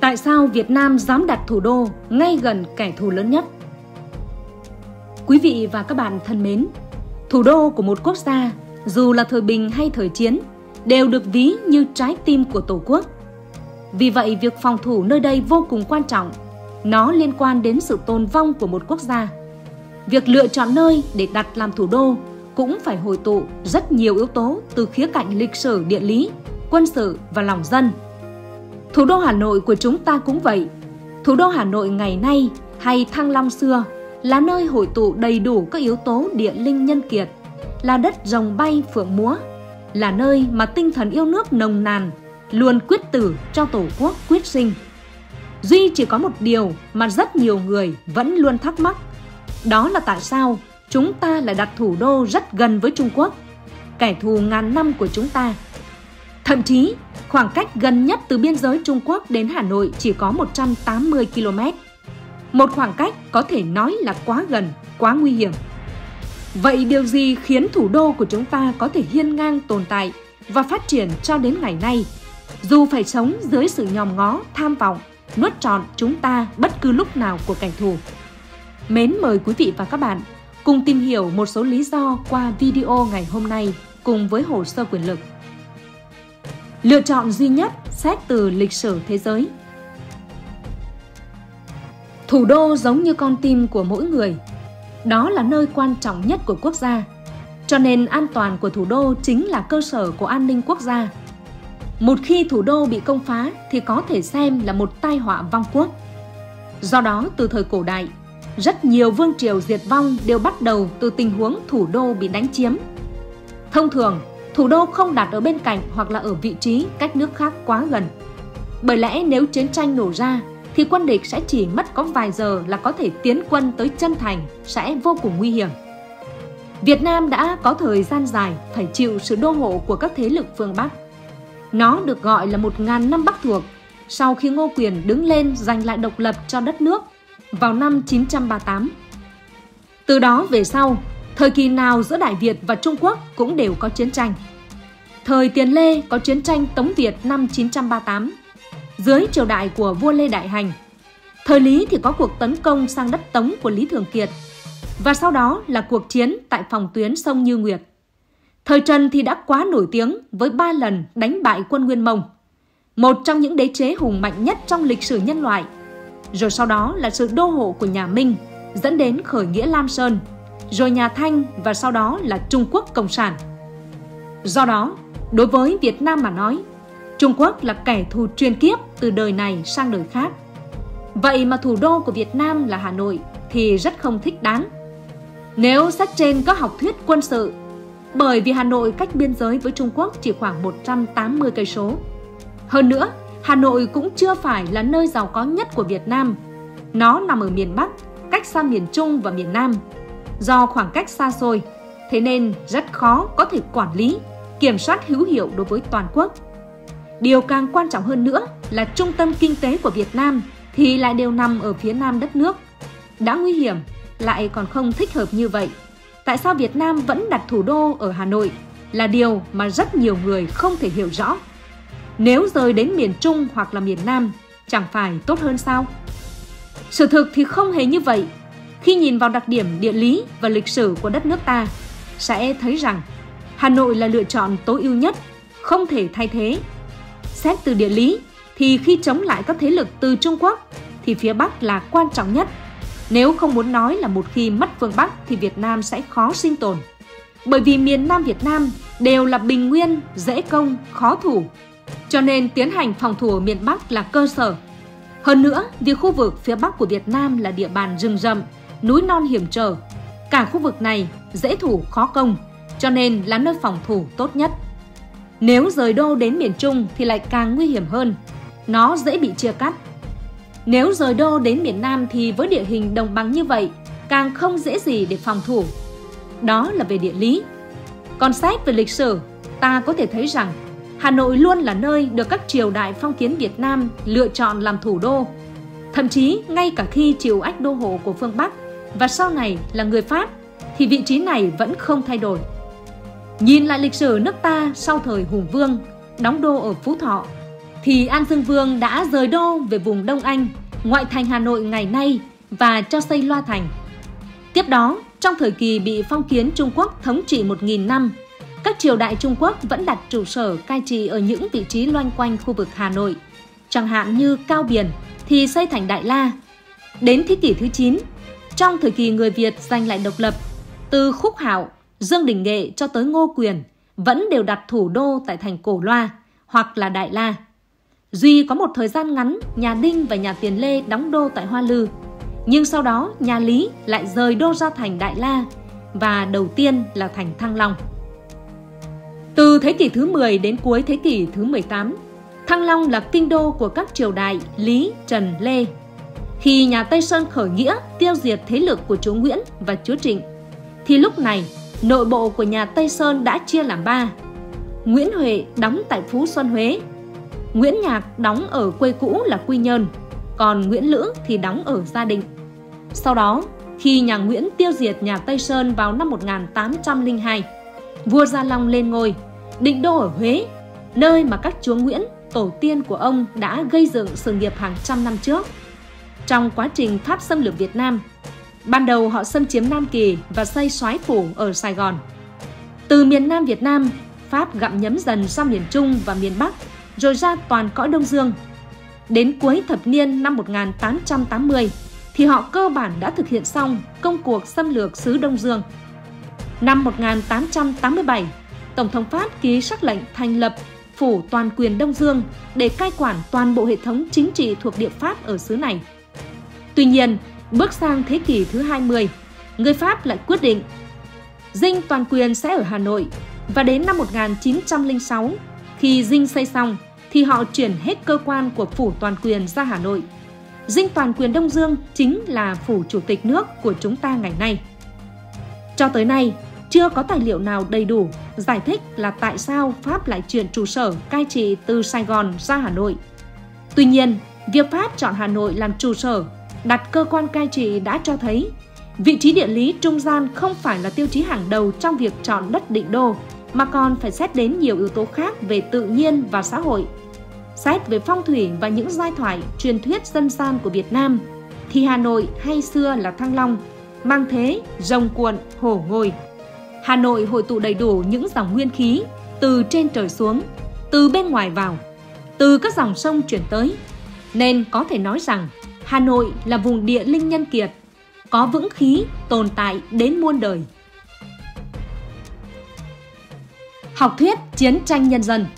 Tại sao Việt Nam dám đặt thủ đô ngay gần kẻ thù lớn nhất? Quý vị và các bạn thân mến, thủ đô của một quốc gia, dù là thời bình hay thời chiến, đều được ví như trái tim của Tổ quốc. Vì vậy, việc phòng thủ nơi đây vô cùng quan trọng. Nó liên quan đến sự tồn vong của một quốc gia. Việc lựa chọn nơi để đặt làm thủ đô cũng phải hội tụ rất nhiều yếu tố từ khía cạnh lịch sử, địa lý, quân sự và lòng dân. Thủ đô Hà Nội của chúng ta cũng vậy. Thủ đô Hà Nội ngày nay hay Thăng Long xưa là nơi hội tụ đầy đủ các yếu tố địa linh nhân kiệt, là đất rồng bay phượng múa, là nơi mà tinh thần yêu nước nồng nàn, luôn quyết tử cho Tổ quốc quyết sinh. Duy chỉ có một điều mà rất nhiều người vẫn luôn thắc mắc, đó là tại sao chúng ta lại đặt thủ đô rất gần với Trung Quốc, kẻ thù ngàn năm của chúng ta. Thậm chí, khoảng cách gần nhất từ biên giới Trung Quốc đến Hà Nội chỉ có 180 km. Một khoảng cách có thể nói là quá gần, quá nguy hiểm. Vậy điều gì khiến thủ đô của chúng ta có thể hiên ngang tồn tại và phát triển cho đến ngày nay, dù phải sống dưới sự nhòm ngó, tham vọng, nuốt trọn chúng ta bất cứ lúc nào của kẻ thù? Mến mời quý vị và các bạn cùng tìm hiểu một số lý do qua video ngày hôm nay cùng với hồ sơ quyền lực. Lựa chọn duy nhất xét từ lịch sử thế giới. Thủ đô giống như con tim của mỗi người. Đó là nơi quan trọng nhất của quốc gia. Cho nên an toàn của thủ đô chính là cơ sở của an ninh quốc gia. Một khi thủ đô bị công phá thì có thể xem là một tai họa vong quốc. Do đó, từ thời cổ đại, rất nhiều vương triều diệt vong đều bắt đầu từ tình huống thủ đô bị đánh chiếm. Thông thường, thủ đô không đặt ở bên cạnh hoặc là ở vị trí cách nước khác quá gần. Bởi lẽ nếu chiến tranh nổ ra thì quân địch sẽ chỉ mất có vài giờ là có thể tiến quân tới chân thành, sẽ vô cùng nguy hiểm. Việt Nam đã có thời gian dài phải chịu sự đô hộ của các thế lực phương Bắc. Nó được gọi là 1000 năm Bắc thuộc sau khi Ngô Quyền đứng lên giành lại độc lập cho đất nước vào năm 938. Từ đó về sau, thời kỳ nào giữa Đại Việt và Trung Quốc cũng đều có chiến tranh. Thời Tiền Lê có chiến tranh Tống Việt năm 938 dưới triều đại của vua Lê Đại Hành. Thời Lý thì có cuộc tấn công sang đất Tống của Lý Thường Kiệt, và sau đó là cuộc chiến tại phòng tuyến sông Như Nguyệt. Thời Trần thì đã quá nổi tiếng với 3 lần đánh bại quân Nguyên Mông, một trong những đế chế hùng mạnh nhất trong lịch sử nhân loại. Rồi sau đó là sự đô hộ của nhà Minh dẫn đến khởi nghĩa Lam Sơn, rồi nhà Thanh và sau đó là Trung Quốc Cộng sản. Do đó, đối với Việt Nam mà nói, Trung Quốc là kẻ thù truyền kiếp từ đời này sang đời khác. Vậy mà thủ đô của Việt Nam là Hà Nội thì rất không thích đáng. Nếu sách trên có học thuyết quân sự, bởi vì Hà Nội cách biên giới với Trung Quốc chỉ khoảng 180 cây số. Hơn nữa, Hà Nội cũng chưa phải là nơi giàu có nhất của Việt Nam. Nó nằm ở miền Bắc, cách xa miền Trung và miền Nam. Do khoảng cách xa xôi, thế nên rất khó có thể quản lý, kiểm soát hữu hiệu đối với toàn quốc. Điều càng quan trọng hơn nữa là trung tâm kinh tế của Việt Nam thì lại đều nằm ở phía nam đất nước. Đã nguy hiểm, lại còn không thích hợp như vậy. Tại sao Việt Nam vẫn đặt thủ đô ở Hà Nội là điều mà rất nhiều người không thể hiểu rõ. Nếu rời đến miền Trung hoặc là miền Nam, chẳng phải tốt hơn sao? Sự thực thì không hề như vậy. Khi nhìn vào đặc điểm địa lý và lịch sử của đất nước ta, sẽ thấy rằng Hà Nội là lựa chọn tối ưu nhất, không thể thay thế. Xét từ địa lý thì khi chống lại các thế lực từ Trung Quốc thì phía Bắc là quan trọng nhất. Nếu không muốn nói là một khi mất phương Bắc thì Việt Nam sẽ khó sinh tồn. Bởi vì miền Nam Việt Nam đều là bình nguyên, dễ công, khó thủ. Cho nên tiến hành phòng thủ ở miền Bắc là cơ sở. Hơn nữa, vì khu vực phía Bắc của Việt Nam là địa bàn rừng rậm, núi non hiểm trở. Cả khu vực này dễ thủ khó công, cho nên là nơi phòng thủ tốt nhất. Nếu rời đô đến miền Trung thì lại càng nguy hiểm hơn. Nó dễ bị chia cắt. Nếu rời đô đến miền Nam thì với địa hình đồng bằng như vậy, càng không dễ gì để phòng thủ. Đó là về địa lý. Còn xét về lịch sử, ta có thể thấy rằng Hà Nội luôn là nơi được các triều đại phong kiến Việt Nam lựa chọn làm thủ đô. Thậm chí ngay cả khi chịu ách đô hộ của phương Bắc và sau này là người Pháp thì vị trí này vẫn không thay đổi. Nhìn lại lịch sử nước ta sau thời Hùng Vương, đóng đô ở Phú Thọ, thì An Dương Vương đã rời đô về vùng Đông Anh, ngoại thành Hà Nội ngày nay và cho xây Loa Thành. Tiếp đó, trong thời kỳ bị phong kiến Trung Quốc thống trị 1000 năm, các triều đại Trung Quốc vẫn đặt trụ sở cai trị ở những vị trí loanh quanh khu vực Hà Nội. Chẳng hạn như Cao Biền thì xây thành Đại La. Đến thế kỷ thứ 9, trong thời kỳ người Việt giành lại độc lập, từ Khúc Hạo, Dương Đình Nghệ cho tới Ngô Quyền vẫn đều đặt thủ đô tại thành Cổ Loa hoặc là Đại La. Duy có một thời gian ngắn, nhà Đinh và nhà Tiền Lê đóng đô tại Hoa Lư. Nhưng sau đó, nhà Lý lại rời đô ra thành Đại La và đầu tiên là thành Thăng Long. Từ thế kỷ thứ 10 đến cuối thế kỷ thứ 18, Thăng Long là kinh đô của các triều đại Lý, Trần, Lê. Khi nhà Tây Sơn khởi nghĩa tiêu diệt thế lực của chúa Nguyễn và chúa Trịnh, thì lúc này nội bộ của nhà Tây Sơn đã chia làm 3. Nguyễn Huệ đóng tại Phú Xuân, Huế. Nguyễn Nhạc đóng ở quê cũ là Quy Nhơn, còn Nguyễn Lữ thì đóng ở Gia Định. Sau đó, khi nhà Nguyễn tiêu diệt nhà Tây Sơn vào năm 1802, vua Gia Long lên ngôi, định đô ở Huế, nơi mà các chúa Nguyễn, tổ tiên của ông đã gây dựng sự nghiệp hàng trăm năm trước. Trong quá trình Pháp xâm lược Việt Nam, ban đầu họ xâm chiếm Nam Kỳ và xây soái phủ ở Sài Gòn. Từ miền Nam Việt Nam, Pháp gặm nhấm dần sang miền Trung và miền Bắc, rồi ra toàn cõi Đông Dương. Đến cuối thập niên năm 1880, thì họ cơ bản đã thực hiện xong công cuộc xâm lược xứ Đông Dương. Năm 1887, Tổng thống Pháp ký sắc lệnh thành lập Phủ Toàn quyền Đông Dương để cai quản toàn bộ hệ thống chính trị thuộc địa Pháp ở xứ này. Tuy nhiên, bước sang thế kỷ thứ 20, người Pháp lại quyết định dinh toàn quyền sẽ ở Hà Nội, và đến năm 1906, khi dinh xây xong, thì họ chuyển hết cơ quan của Phủ Toàn quyền ra Hà Nội. Dinh toàn quyền Đông Dương chính là phủ chủ tịch nước của chúng ta ngày nay. Cho tới nay, chưa có tài liệu nào đầy đủ giải thích là tại sao Pháp lại chuyển trụ sở cai trị từ Sài Gòn ra Hà Nội. Tuy nhiên, việc Pháp chọn Hà Nội làm trụ sở, đặt cơ quan cai trị đã cho thấy vị trí địa lý trung gian không phải là tiêu chí hàng đầu trong việc chọn đất định đô, mà còn phải xét đến nhiều yếu tố khác về tự nhiên và xã hội. Xét về phong thủy và những giai thoại, truyền thuyết dân gian của Việt Nam, thì Hà Nội hay xưa là Thăng Long, mang thế rồng cuộn, hổ ngồi. Hà Nội hội tụ đầy đủ những dòng nguyên khí từ trên trời xuống, từ bên ngoài vào, từ các dòng sông chuyển tới. Nên có thể nói rằng Hà Nội là vùng địa linh nhân kiệt, có vững khí tồn tại đến muôn đời. Học thuyết chiến tranh nhân dân.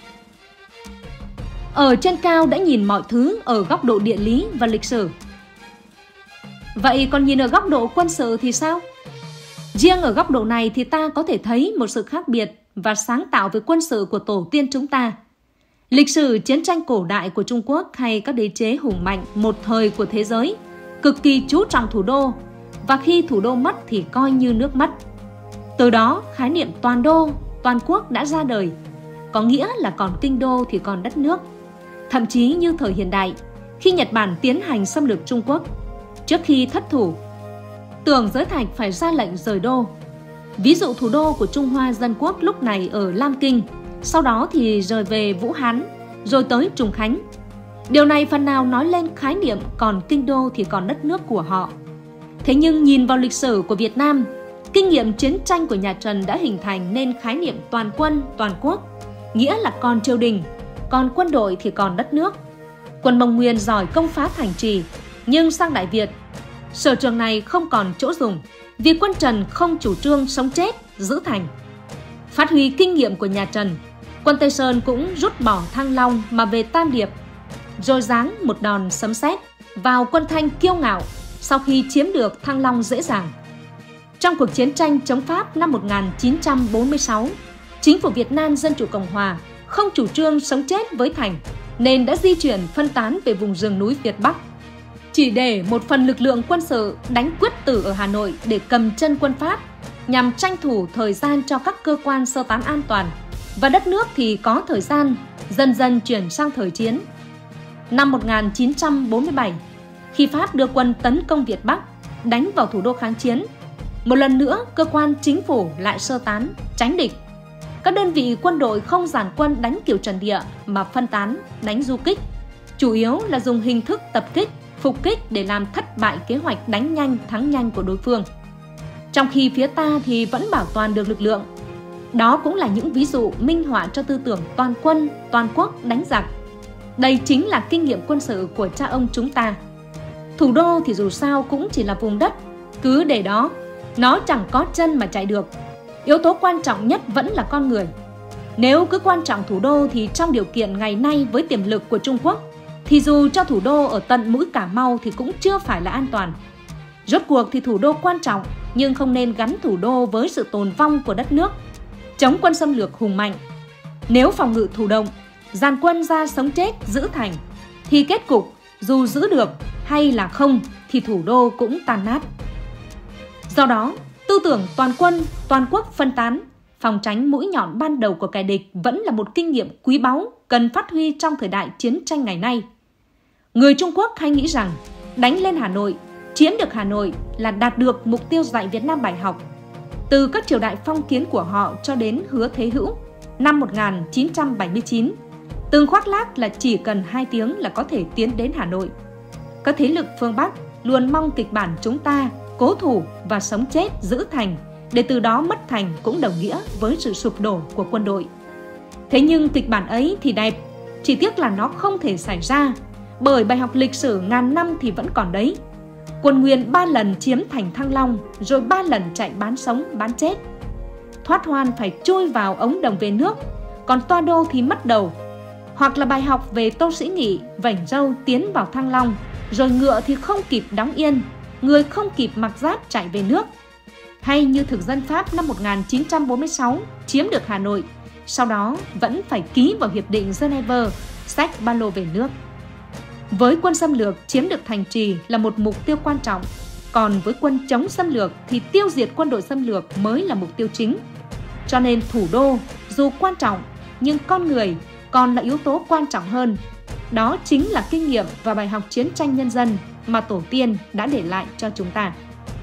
Ở trên cao đã nhìn mọi thứ ở góc độ địa lý và lịch sử. Vậy còn nhìn ở góc độ quân sự thì sao? Riêng ở góc độ này thì ta có thể thấy một sự khác biệt và sáng tạo về quân sự của tổ tiên chúng ta. Lịch sử chiến tranh cổ đại của Trung Quốc hay các đế chế hùng mạnh một thời của thế giới cực kỳ chú trọng thủ đô, và khi thủ đô mất thì coi như nước mất. Từ đó, khái niệm toàn đô, toàn quốc đã ra đời, có nghĩa là còn kinh đô thì còn đất nước. Thậm chí như thời hiện đại, khi Nhật Bản tiến hành xâm lược Trung Quốc, trước khi thất thủ, Tưởng Giới Thạch phải ra lệnh rời đô. Ví dụ thủ đô của Trung Hoa Dân Quốc lúc này ở Lam Kinh, sau đó thì rời về Vũ Hán, rồi tới Trùng Khánh. Điều này phần nào nói lên khái niệm còn kinh đô thì còn đất nước của họ. Thế nhưng nhìn vào lịch sử của Việt Nam, kinh nghiệm chiến tranh của nhà Trần đã hình thành nên khái niệm toàn quân, toàn quốc, nghĩa là còn triều đình, còn quân đội thì còn đất nước. Quân Mông Nguyên giỏi công phá thành trì, nhưng sang Đại Việt, sở trường này không còn chỗ dùng, vì quân Trần không chủ trương sống chết, giữ thành. Phát huy kinh nghiệm của nhà Trần, quân Tây Sơn cũng rút bỏ Thăng Long mà về Tam Điệp, rồi giáng một đòn sấm sét vào quân Thanh kiêu ngạo sau khi chiếm được Thăng Long dễ dàng. Trong cuộc chiến tranh chống Pháp năm 1946, chính phủ Việt Nam Dân chủ Cộng hòa không chủ trương sống chết với thành, nên đã di chuyển phân tán về vùng rừng núi Việt Bắc, chỉ để một phần lực lượng quân sự đánh quyết tử ở Hà Nội để cầm chân quân Pháp, nhằm tranh thủ thời gian cho các cơ quan sơ tán an toàn, và đất nước thì có thời gian dần dần chuyển sang thời chiến. Năm 1947, khi Pháp đưa quân tấn công Việt Bắc, đánh vào thủ đô kháng chiến, một lần nữa cơ quan chính phủ lại sơ tán, tránh địch. Các đơn vị quân đội không dàn quân đánh kiểu trận địa mà phân tán, đánh du kích, chủ yếu là dùng hình thức tập kích, phục kích để làm thất bại kế hoạch đánh nhanh, thắng nhanh của đối phương. Trong khi phía ta thì vẫn bảo toàn được lực lượng. Đó cũng là những ví dụ minh họa cho tư tưởng toàn quân, toàn quốc đánh giặc. Đây chính là kinh nghiệm quân sự của cha ông chúng ta. Thủ đô thì dù sao cũng chỉ là vùng đất, cứ để đó, nó chẳng có chân mà chạy được. Yếu tố quan trọng nhất vẫn là con người. Nếu cứ quan trọng thủ đô thì trong điều kiện ngày nay với tiềm lực của Trung Quốc, thì dù cho thủ đô ở tận mũi Cà Mau thì cũng chưa phải là an toàn. Rốt cuộc thì thủ đô quan trọng, nhưng không nên gắn thủ đô với sự tồn vong của đất nước. Chống quân xâm lược hùng mạnh. Nếu phòng ngự thụ động, dàn quân ra sống chết giữ thành, thì kết cục dù giữ được hay là không thì thủ đô cũng tan nát. Do đó, tư tưởng toàn quân, toàn quốc phân tán, phòng tránh mũi nhọn ban đầu của kẻ địch vẫn là một kinh nghiệm quý báu cần phát huy trong thời đại chiến tranh ngày nay. Người Trung Quốc hay nghĩ rằng đánh lên Hà Nội, chiếm được Hà Nội là đạt được mục tiêu dạy Việt Nam bài học. Từ các triều đại phong kiến của họ cho đến Hứa Thế Hữu năm 1979, từng khoác lác là chỉ cần 2 tiếng là có thể tiến đến Hà Nội. Các thế lực phương Bắc luôn mong kịch bản chúng ta cố thủ và sống chết giữ thành, để từ đó mất thành cũng đồng nghĩa với sự sụp đổ của quân đội. Thế nhưng kịch bản ấy thì đẹp, chỉ tiếc là nó không thể xảy ra, bởi bài học lịch sử ngàn năm thì vẫn còn đấy. Quân Nguyên 3 lần chiếm thành Thăng Long, rồi 3 lần chạy bán sống bán chết. Thoát hoan phải chui vào ống đồng về nước, còn Toa Đô thì mất đầu. Hoặc là bài học về Tô Sĩ Nghị vảnh râu tiến vào Thăng Long, rồi ngựa thì không kịp đóng yên, người không kịp mặc giáp chạy về nước. Hay như thực dân Pháp năm 1946 chiếm được Hà Nội, sau đó vẫn phải ký vào Hiệp định Geneva, xách ba lô về nước. Với quân xâm lược, chiếm được thành trì là một mục tiêu quan trọng, còn với quân chống xâm lược thì tiêu diệt quân đội xâm lược mới là mục tiêu chính. Cho nên thủ đô dù quan trọng nhưng con người còn là yếu tố quan trọng hơn. Đó chính là kinh nghiệm và bài học chiến tranh nhân dân mà tổ tiên đã để lại cho chúng ta.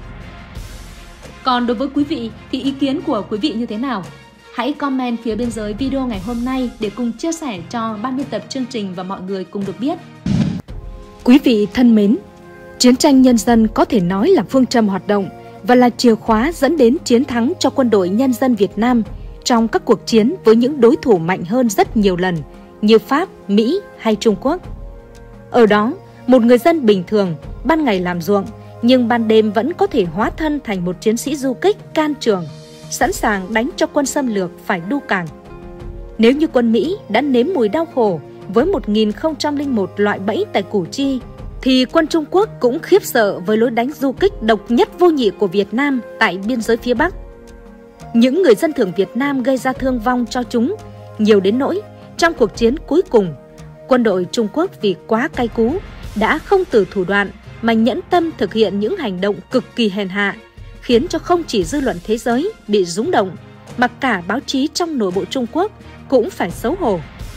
Còn đối với quý vị thì ý kiến của quý vị như thế nào? Hãy comment phía bên dưới video ngày hôm nay để cùng chia sẻ cho ban biên tập chương trình và mọi người cùng được biết. Quý vị thân mến, chiến tranh nhân dân có thể nói là phương châm hoạt động và là chìa khóa dẫn đến chiến thắng cho quân đội nhân dân Việt Nam trong các cuộc chiến với những đối thủ mạnh hơn rất nhiều lần như Pháp, Mỹ hay Trung Quốc. Ở đó, một người dân bình thường ban ngày làm ruộng nhưng ban đêm vẫn có thể hóa thân thành một chiến sĩ du kích can trường, sẵn sàng đánh cho quân xâm lược phải đu càng. Nếu như quân Mỹ đã nếm mùi đau khổ với 1001 loại bẫy tại Củ Chi, thì quân Trung Quốc cũng khiếp sợ với lối đánh du kích độc nhất vô nhị của Việt Nam tại biên giới phía Bắc. Những người dân thường Việt Nam gây ra thương vong cho chúng nhiều đến nỗi trong cuộc chiến cuối cùng, quân đội Trung Quốc vì quá cay cú đã không từ thủ đoạn mà nhẫn tâm thực hiện những hành động cực kỳ hèn hạ, khiến cho không chỉ dư luận thế giới bị rúng động, mà cả báo chí trong nội bộ Trung Quốc cũng phải xấu hổ.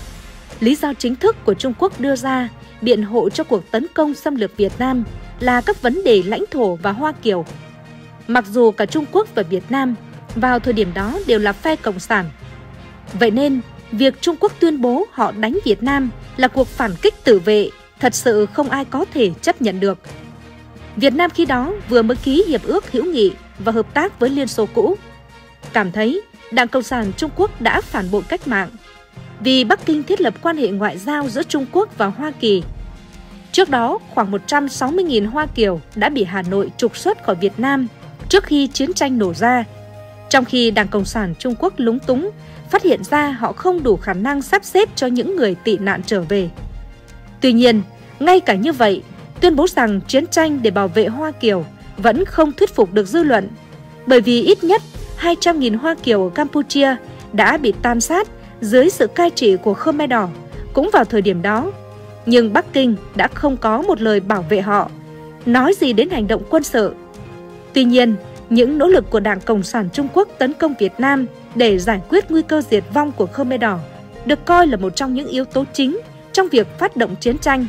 Lý do chính thức của Trung Quốc đưa ra biện hộ cho cuộc tấn công xâm lược Việt Nam là các vấn đề lãnh thổ và Hoa Kiều. Mặc dù cả Trung Quốc và Việt Nam vào thời điểm đó đều là phe cộng sản. Vậy nên, việc Trung Quốc tuyên bố họ đánh Việt Nam là cuộc phản kích tự vệ thật sự không ai có thể chấp nhận được. Việt Nam khi đó vừa mới ký hiệp ước hữu nghị và hợp tác với Liên Xô cũ. Cảm thấy Đảng Cộng sản Trung Quốc đã phản bội cách mạng vì Bắc Kinh thiết lập quan hệ ngoại giao giữa Trung Quốc và Hoa Kỳ. Trước đó, khoảng 160.000 Hoa Kiều đã bị Hà Nội trục xuất khỏi Việt Nam trước khi chiến tranh nổ ra, trong khi Đảng Cộng sản Trung Quốc lúng túng, phát hiện ra họ không đủ khả năng sắp xếp cho những người tị nạn trở về. Tuy nhiên, ngay cả như vậy, tuyên bố rằng chiến tranh để bảo vệ Hoa Kiều vẫn không thuyết phục được dư luận, bởi vì ít nhất 200.000 Hoa Kiều ở Campuchia đã bị tàn sát dưới sự cai trị của Khmer Đỏ cũng vào thời điểm đó. Nhưng Bắc Kinh đã không có một lời bảo vệ họ, nói gì đến hành động quân sự. Tuy nhiên, những nỗ lực của Đảng Cộng sản Trung Quốc tấn công Việt Nam để giải quyết nguy cơ diệt vong của Khmer Đỏ được coi là một trong những yếu tố chính trong việc phát động chiến tranh.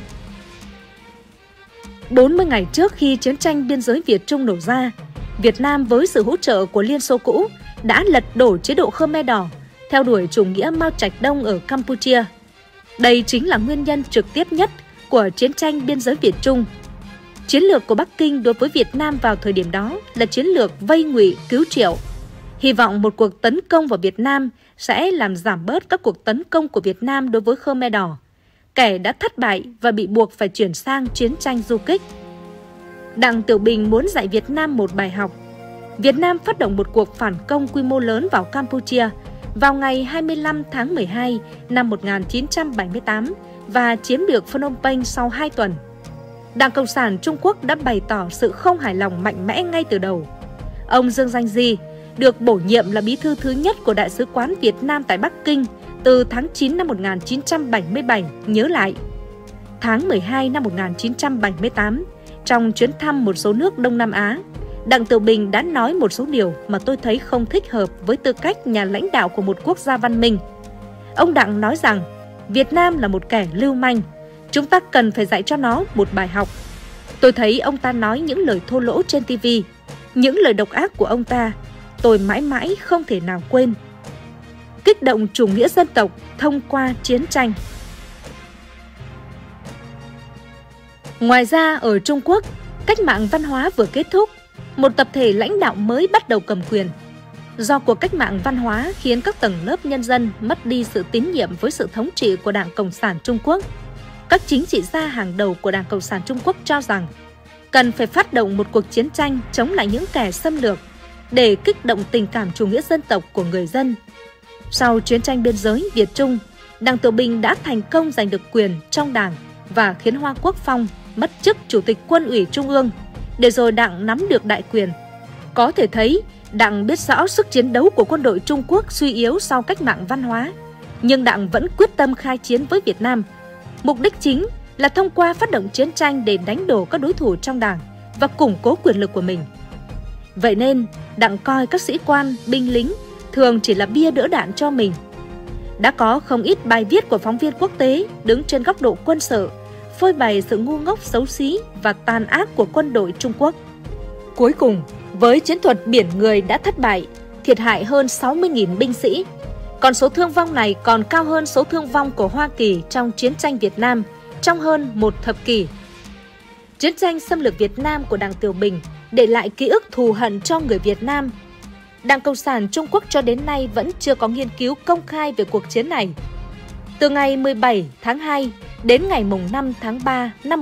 40 ngày trước khi chiến tranh biên giới Việt Trung nổ ra, Việt Nam với sự hỗ trợ của Liên Xô cũ đã lật đổ chế độ Khmer Đỏ theo đuổi chủ nghĩa Mao Trạch Đông ở Campuchia. Đây chính là nguyên nhân trực tiếp nhất của chiến tranh biên giới Việt Trung. Chiến lược của Bắc Kinh đối với Việt Nam vào thời điểm đó là chiến lược vây ngụy cứu triệu. Hy vọng một cuộc tấn công vào Việt Nam sẽ làm giảm bớt các cuộc tấn công của Việt Nam đối với Khmer Đỏ, kẻ đã thất bại và bị buộc phải chuyển sang chiến tranh du kích. Đặng Tiểu Bình muốn dạy Việt Nam một bài học. Việt Nam phát động một cuộc phản công quy mô lớn vào Campuchia vào ngày 25 tháng 12 năm 1978 và chiếm được Phnom Penh sau 2 tuần. Đảng Cộng sản Trung Quốc đã bày tỏ sự không hài lòng mạnh mẽ ngay từ đầu. Ông Dương Danh Di được bổ nhiệm là bí thư thứ nhất của Đại sứ quán Việt Nam tại Bắc Kinh từ tháng 9 năm 1977 nhớ lại. Tháng 12 năm 1978, trong chuyến thăm một số nước Đông Nam Á, Đặng Tiểu Bình đã nói một số điều mà tôi thấy không thích hợp với tư cách nhà lãnh đạo của một quốc gia văn minh. Ông Đặng nói rằng Việt Nam là một kẻ lưu manh, chúng ta cần phải dạy cho nó một bài học. Tôi thấy ông ta nói những lời thô lỗ trên TV, những lời độc ác của ông ta, tôi mãi mãi không thể nào quên. Kích động chủ nghĩa dân tộc thông qua chiến tranh. Ngoài ra, ở Trung Quốc, cách mạng văn hóa vừa kết thúc, một tập thể lãnh đạo mới bắt đầu cầm quyền. Do cuộc cách mạng văn hóa khiến các tầng lớp nhân dân mất đi sự tín nhiệm với sự thống trị của Đảng Cộng sản Trung Quốc, các chính trị gia hàng đầu của Đảng Cộng sản Trung Quốc cho rằng cần phải phát động một cuộc chiến tranh chống lại những kẻ xâm lược để kích động tình cảm chủ nghĩa dân tộc của người dân. Sau chiến tranh biên giới Việt Trung, Đặng Tiểu Bình đã thành công giành được quyền trong đảng và khiến Hoa Quốc Phong mất chức Chủ tịch Quân ủy Trung ương, để rồi Đặng nắm được đại quyền. Có thể thấy, Đặng biết rõ sức chiến đấu của quân đội Trung Quốc suy yếu sau cách mạng văn hóa, nhưng Đặng vẫn quyết tâm khai chiến với Việt Nam. Mục đích chính là thông qua phát động chiến tranh để đánh đổ các đối thủ trong đảng và củng cố quyền lực của mình. Vậy nên, Đặng coi các sĩ quan, binh lính thường chỉ là bia đỡ đạn cho mình. Đã có không ít bài viết của phóng viên quốc tế đứng trên góc độ quân sự, phơi bày sự ngu ngốc xấu xí và tàn ác của quân đội Trung Quốc. Cuối cùng, với chiến thuật biển người đã thất bại, thiệt hại hơn 60.000 binh sĩ. Còn số thương vong này còn cao hơn số thương vong của Hoa Kỳ trong chiến tranh Việt Nam trong hơn một thập kỷ. Chiến tranh xâm lược Việt Nam của Đặng Tiểu Bình để lại ký ức thù hận cho người Việt Nam. Đảng Cộng sản Trung Quốc cho đến nay vẫn chưa có nghiên cứu công khai về cuộc chiến này. Từ ngày 17 tháng 2 đến ngày 5 tháng 3 năm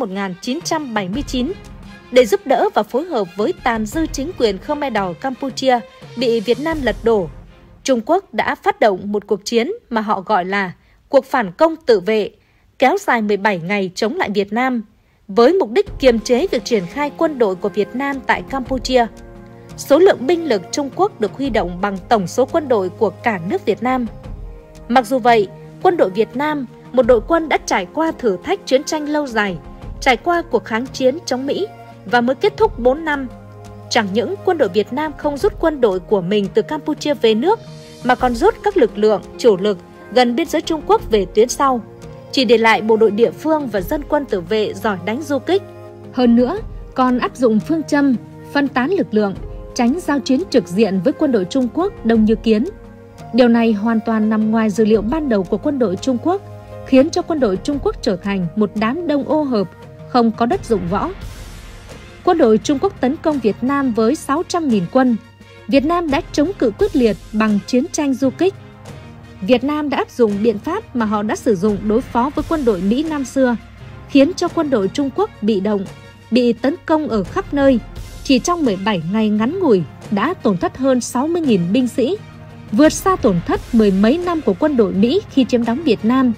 1979, để giúp đỡ và phối hợp với tàn dư chính quyền Khmer Đỏ Campuchia bị Việt Nam lật đổ, Trung Quốc đã phát động một cuộc chiến mà họ gọi là cuộc phản công tự vệ, kéo dài 17 ngày chống lại Việt Nam, với mục đích kiềm chế việc triển khai quân đội của Việt Nam tại Campuchia. Số lượng binh lực Trung Quốc được huy động bằng tổng số quân đội của cả nước Việt Nam. Mặc dù vậy, quân đội Việt Nam, một đội quân đã trải qua thử thách chiến tranh lâu dài, trải qua cuộc kháng chiến chống Mỹ và mới kết thúc 4 năm. Chẳng những quân đội Việt Nam không rút quân đội của mình từ Campuchia về nước, mà còn rút các lực lượng chủ lực gần biên giới Trung Quốc về tuyến sau, chỉ để lại bộ đội địa phương và dân quân tự vệ giỏi đánh du kích. Hơn nữa, còn áp dụng phương châm phân tán lực lượng, tránh giao chiến trực diện với quân đội Trung Quốc đông như kiến. Điều này hoàn toàn nằm ngoài dữ liệu ban đầu của quân đội Trung Quốc, khiến cho quân đội Trung Quốc trở thành một đám đông ô hợp, không có đất dụng võ. Quân đội Trung Quốc tấn công Việt Nam với 600.000 quân. Việt Nam đã chống cự quyết liệt bằng chiến tranh du kích. Việt Nam đã áp dụng biện pháp mà họ đã sử dụng đối phó với quân đội Mỹ năm xưa, khiến cho quân đội Trung Quốc bị động, bị tấn công ở khắp nơi. Chỉ trong 17 ngày ngắn ngủi đã tổn thất hơn 60.000 binh sĩ, vượt xa tổn thất mười mấy năm của quân đội Mỹ khi chiếm đóng Việt Nam.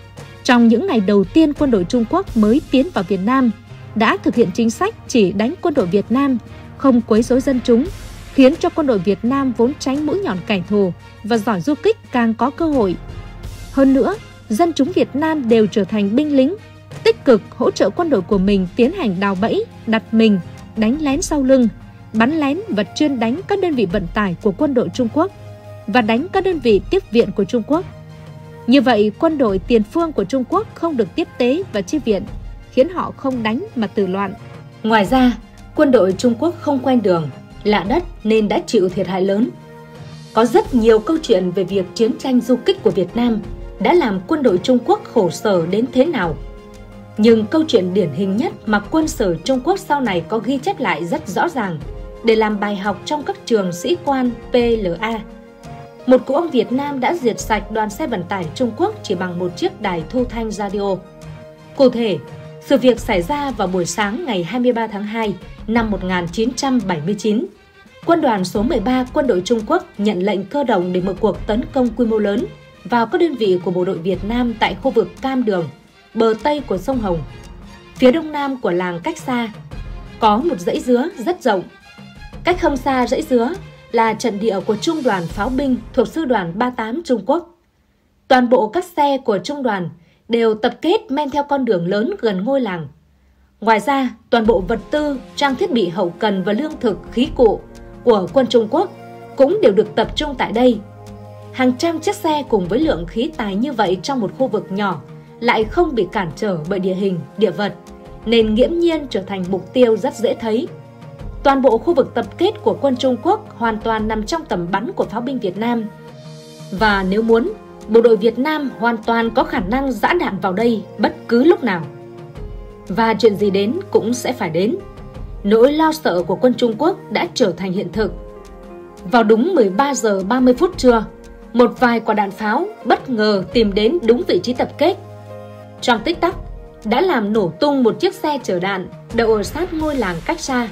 Trong những ngày đầu tiên quân đội Trung Quốc mới tiến vào Việt Nam, đã thực hiện chính sách chỉ đánh quân đội Việt Nam, không quấy rối dân chúng, khiến cho quân đội Việt Nam vốn tránh mũi nhọn kẻ thù và giỏi du kích càng có cơ hội. Hơn nữa, dân chúng Việt Nam đều trở thành binh lính, tích cực hỗ trợ quân đội của mình tiến hành đào bẫy, đặt mình, đánh lén sau lưng, bắn lén và chuyên đánh các đơn vị vận tải của quân đội Trung Quốc và đánh các đơn vị tiếp viện của Trung Quốc. Như vậy, quân đội tiền phương của Trung Quốc không được tiếp tế và chi viện, khiến họ không đánh mà tự loạn. Ngoài ra, quân đội Trung Quốc không quen đường, lạ đất nên đã chịu thiệt hại lớn. Có rất nhiều câu chuyện về việc chiến tranh du kích của Việt Nam đã làm quân đội Trung Quốc khổ sở đến thế nào. Nhưng câu chuyện điển hình nhất mà quân sử Trung Quốc sau này có ghi chép lại rất rõ ràng để làm bài học trong các trường sĩ quan PLA. Một cụ ông Việt Nam đã diệt sạch đoàn xe vận tải Trung Quốc chỉ bằng một chiếc đài thu thanh radio. Cụ thể, sự việc xảy ra vào buổi sáng ngày 23 tháng 2 năm 1979. Quân đoàn số 13 quân đội Trung Quốc nhận lệnh cơ động để mở cuộc tấn công quy mô lớn vào các đơn vị của bộ đội Việt Nam tại khu vực Cam Đường, bờ Tây của sông Hồng. Phía đông nam của làng Cách Xa có một dãy dứa rất rộng. Cách không xa dãy dứa là trận địa của Trung đoàn pháo binh thuộc Sư đoàn 38 Trung Quốc. Toàn bộ các xe của Trung đoàn đều tập kết men theo con đường lớn gần ngôi làng. Ngoài ra, toàn bộ vật tư, trang thiết bị hậu cần và lương thực, khí cụ của quân Trung Quốc cũng đều được tập trung tại đây. Hàng trăm chiếc xe cùng với lượng khí tài như vậy trong một khu vực nhỏ lại không bị cản trở bởi địa hình, địa vật, nên nghiễm nhiên trở thành mục tiêu rất dễ thấy. Toàn bộ khu vực tập kết của quân Trung Quốc hoàn toàn nằm trong tầm bắn của pháo binh Việt Nam. Và nếu muốn, bộ đội Việt Nam hoàn toàn có khả năng giã đạn vào đây bất cứ lúc nào. Và chuyện gì đến cũng sẽ phải đến. Nỗi lo sợ của quân Trung Quốc đã trở thành hiện thực. Vào đúng 13 giờ 30 phút trưa, một vài quả đạn pháo bất ngờ tìm đến đúng vị trí tập kết. Trong tích tắc, đã làm nổ tung một chiếc xe chở đạn đậu ở sát ngôi làng Cách Xa.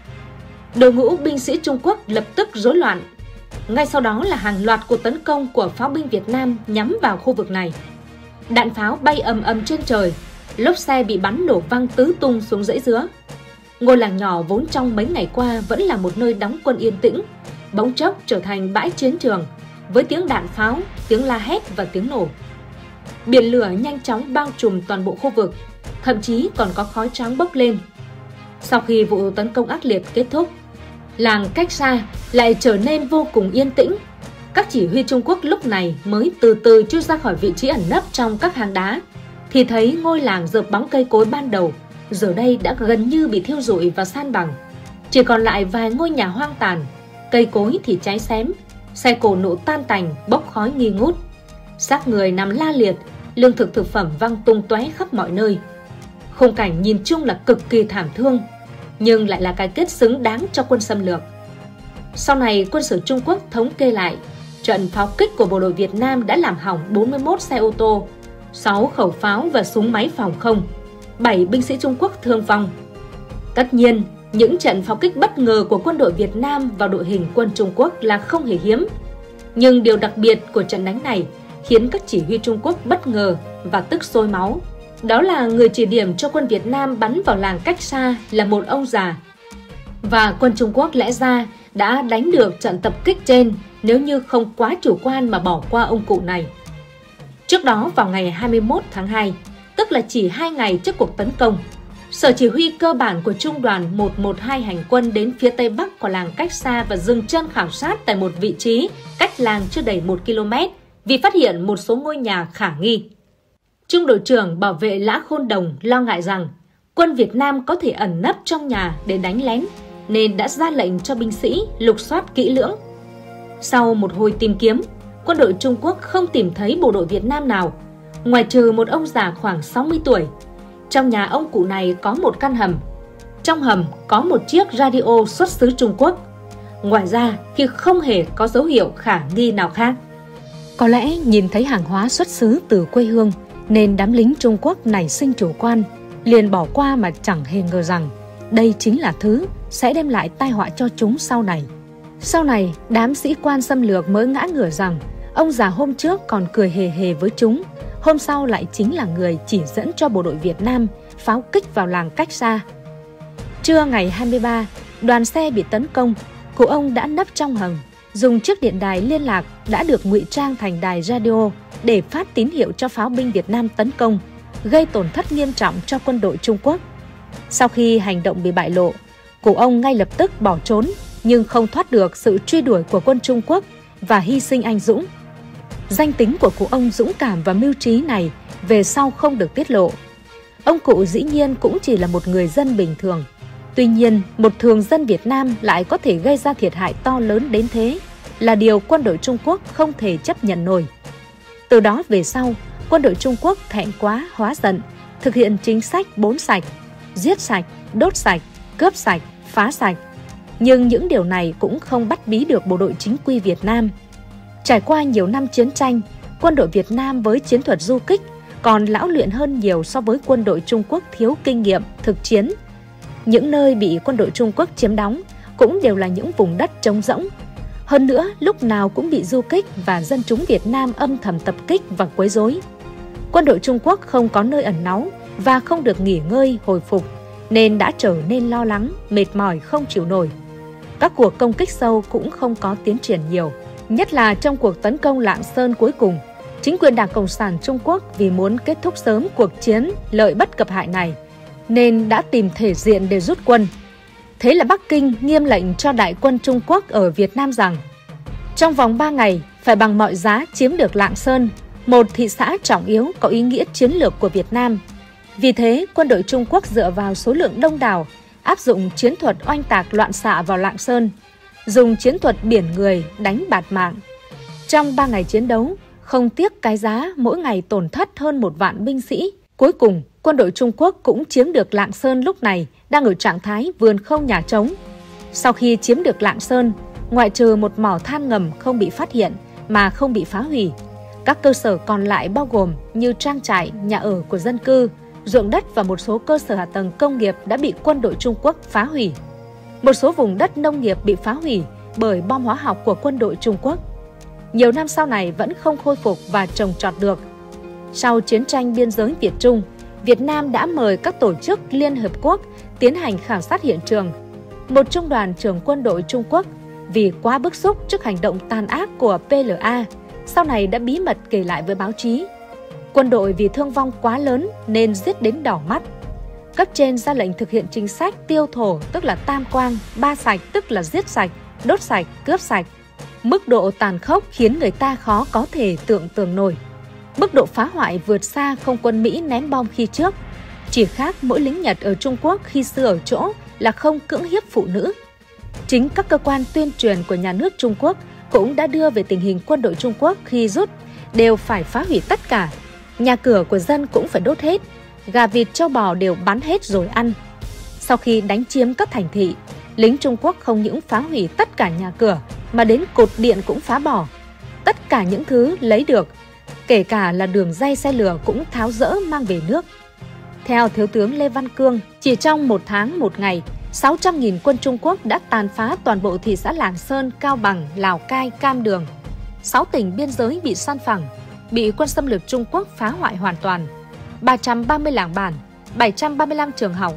Đội ngũ binh sĩ Trung Quốc lập tức rối loạn. Ngay sau đó là hàng loạt cuộc tấn công của pháo binh Việt Nam nhắm vào khu vực này. Đạn pháo bay ầm ầm trên trời, lốp xe bị bắn nổ văng tứ tung xuống dãy dứa. Ngôi làng nhỏ vốn trong mấy ngày qua vẫn là một nơi đóng quân yên tĩnh, bỗng chốc trở thành bãi chiến trường với tiếng đạn pháo, tiếng la hét và tiếng nổ. Biển lửa nhanh chóng bao trùm toàn bộ khu vực, thậm chí còn có khói trắng bốc lên. Sau khi vụ tấn công ác liệt kết thúc, làng Cách Xa lại trở nên vô cùng yên tĩnh. Các chỉ huy Trung Quốc lúc này mới từ từ chui ra khỏi vị trí ẩn nấp trong các hang đá, thì thấy ngôi làng rợp bóng cây cối ban đầu giờ đây đã gần như bị thiêu rụi và san bằng. Chỉ còn lại vài ngôi nhà hoang tàn, cây cối thì cháy xém, xe cộ nổ tan tành, bốc khói nghi ngút. Xác người nằm la liệt, lương thực thực phẩm văng tung tóe khắp mọi nơi. Khung cảnh nhìn chung là cực kỳ thảm thương, nhưng lại là cái kết xứng đáng cho quân xâm lược. Sau này, quân sử Trung Quốc thống kê lại, trận pháo kích của bộ đội Việt Nam đã làm hỏng 41 xe ô tô, 6 khẩu pháo và súng máy phòng không, 7 binh sĩ Trung Quốc thương vong. Tất nhiên, những trận pháo kích bất ngờ của quân đội Việt Nam vào đội hình quân Trung Quốc là không hề hiếm. Nhưng điều đặc biệt của trận đánh này khiến các chỉ huy Trung Quốc bất ngờ và tức sôi máu. Đó là người chỉ điểm cho quân Việt Nam bắn vào làng Cách Xa là một ông già. Và quân Trung Quốc lẽ ra đã đánh được trận tập kích trên nếu như không quá chủ quan mà bỏ qua ông cụ này. Trước đó vào ngày 21 tháng 2, tức là chỉ 2 ngày trước cuộc tấn công, Sở chỉ huy cơ bản của Trung đoàn 112 hành quân đến phía tây bắc của làng Cách Xa và dừng chân khảo sát tại một vị trí cách làng chưa đầy 1 km vì phát hiện một số ngôi nhà khả nghi. Trung đội trưởng bảo vệ Lã Khôn Đồng lo ngại rằng quân Việt Nam có thể ẩn nấp trong nhà để đánh lén, nên đã ra lệnh cho binh sĩ lục soát kỹ lưỡng. Sau một hồi tìm kiếm, quân đội Trung Quốc không tìm thấy bộ đội Việt Nam nào, ngoại trừ một ông già khoảng 60 tuổi. Trong nhà ông cụ này có một căn hầm. Trong hầm có một chiếc radio xuất xứ Trung Quốc. Ngoài ra thì không hề có dấu hiệu khả nghi nào khác. Có lẽ nhìn thấy hàng hóa xuất xứ từ quê hương nên đám lính Trung Quốc nảy sinh chủ quan, liền bỏ qua mà chẳng hề ngờ rằng đây chính là thứ sẽ đem lại tai họa cho chúng sau này. Sau này, đám sĩ quan xâm lược mới ngã ngửa rằng ông già hôm trước còn cười hề hề với chúng, hôm sau lại chính là người chỉ dẫn cho bộ đội Việt Nam pháo kích vào làng Cách Xa. Trưa ngày 23, đoàn xe bị tấn công, cụ ông đã nấp trong hầm, dùng chiếc điện đài liên lạc đã được ngụy trang thành đài radio để phát tín hiệu cho pháo binh Việt Nam tấn công, gây tổn thất nghiêm trọng cho quân đội Trung Quốc. Sau khi hành động bị bại lộ, cụ ông ngay lập tức bỏ trốn nhưng không thoát được sự truy đuổi của quân Trung Quốc và hy sinh anh dũng. Danh tính của cụ ông dũng cảm và mưu trí này về sau không được tiết lộ. Ông cụ dĩ nhiên cũng chỉ là một người dân bình thường. Tuy nhiên, một thường dân Việt Nam lại có thể gây ra thiệt hại to lớn đến thế. là điều quân đội Trung Quốc không thể chấp nhận nổi. Từ đó về sau, quân đội Trung Quốc thẹn quá hóa giận, thực hiện chính sách 4 sạch: giết sạch, đốt sạch, cướp sạch, phá sạch. Nhưng những điều này cũng không bắt bí được bộ đội chính quy Việt Nam. Trải qua nhiều năm chiến tranh, quân đội Việt Nam với chiến thuật du kích còn lão luyện hơn nhiều so với quân đội Trung Quốc thiếu kinh nghiệm thực chiến. Những nơi bị quân đội Trung Quốc chiếm đóng cũng đều là những vùng đất trống rỗng. Hơn nữa, lúc nào cũng bị du kích và dân chúng Việt Nam âm thầm tập kích và quấy rối. Quân đội Trung Quốc không có nơi ẩn náu và không được nghỉ ngơi, hồi phục, nên đã trở nên lo lắng, mệt mỏi không chịu nổi. Các cuộc công kích sâu cũng không có tiến triển nhiều. Nhất là trong cuộc tấn công Lạng Sơn cuối cùng, chính quyền Đảng Cộng sản Trung Quốc vì muốn kết thúc sớm cuộc chiến lợi bất cập hại này, nên đã tìm thể diện để rút quân. Thế là Bắc Kinh nghiêm lệnh cho đại quân Trung Quốc ở Việt Nam rằng trong vòng 3 ngày phải bằng mọi giá chiếm được Lạng Sơn, một thị xã trọng yếu có ý nghĩa chiến lược của Việt Nam. Vì thế, quân đội Trung Quốc dựa vào số lượng đông đảo, áp dụng chiến thuật oanh tạc loạn xạ vào Lạng Sơn, dùng chiến thuật biển người đánh bạt mạng. Trong 3 ngày chiến đấu, không tiếc cái giá mỗi ngày tổn thất hơn 1 vạn binh sĩ. Cuối cùng, quân đội Trung Quốc cũng chiếm được Lạng Sơn lúc này đang ở trạng thái vườn không nhà trống. Sau khi chiếm được Lạng Sơn, ngoại trừ một mỏ than ngầm không bị phát hiện mà không bị phá hủy, các cơ sở còn lại bao gồm như trang trại, nhà ở của dân cư, ruộng đất và một số cơ sở hạ tầng công nghiệp đã bị quân đội Trung Quốc phá hủy. Một số vùng đất nông nghiệp bị phá hủy bởi bom hóa học của quân đội Trung Quốc. Nhiều năm sau này vẫn không khôi phục và trồng trọt được. Sau chiến tranh biên giới Việt-Trung, Việt Nam đã mời các tổ chức Liên Hợp Quốc tiến hành khảo sát hiện trường. Một trung đoàn trưởng quân đội Trung Quốc vì quá bức xúc trước hành động tàn ác của PLA, sau này đã bí mật kể lại với báo chí. Quân đội vì thương vong quá lớn nên giết đến đỏ mắt. Cấp trên ra lệnh thực hiện chính sách tiêu thổ, tức là tam quang, ba sạch, tức là giết sạch, đốt sạch, cướp sạch. Mức độ tàn khốc khiến người ta khó có thể tưởng tượng nổi. Mức độ phá hoại vượt xa không quân Mỹ ném bom khi trước. Chỉ khác mỗi lính Nhật ở Trung Quốc khi xưa ở chỗ là không cưỡng hiếp phụ nữ. Chính các cơ quan tuyên truyền của nhà nước Trung Quốc cũng đã đưa về tình hình quân đội Trung Quốc khi rút đều phải phá hủy tất cả. Nhà cửa của dân cũng phải đốt hết, gà vịt trâu bò đều bắn hết rồi ăn. Sau khi đánh chiếm các thành thị, lính Trung Quốc không những phá hủy tất cả nhà cửa mà đến cột điện cũng phá bỏ. Tất cả những thứ lấy được, kể cả là đường ray xe lửa cũng tháo dỡ mang về nước. Theo Thiếu tướng Lê Văn Cương, chỉ trong 1 tháng 1 ngày, 600.000 quân Trung Quốc đã tàn phá toàn bộ thị xã Lạng Sơn, Cao Bằng, Lào Cai, Cam Đường. 6 tỉnh biên giới bị san phẳng, bị quân xâm lược Trung Quốc phá hoại hoàn toàn. 330 làng bản, 735 trường học,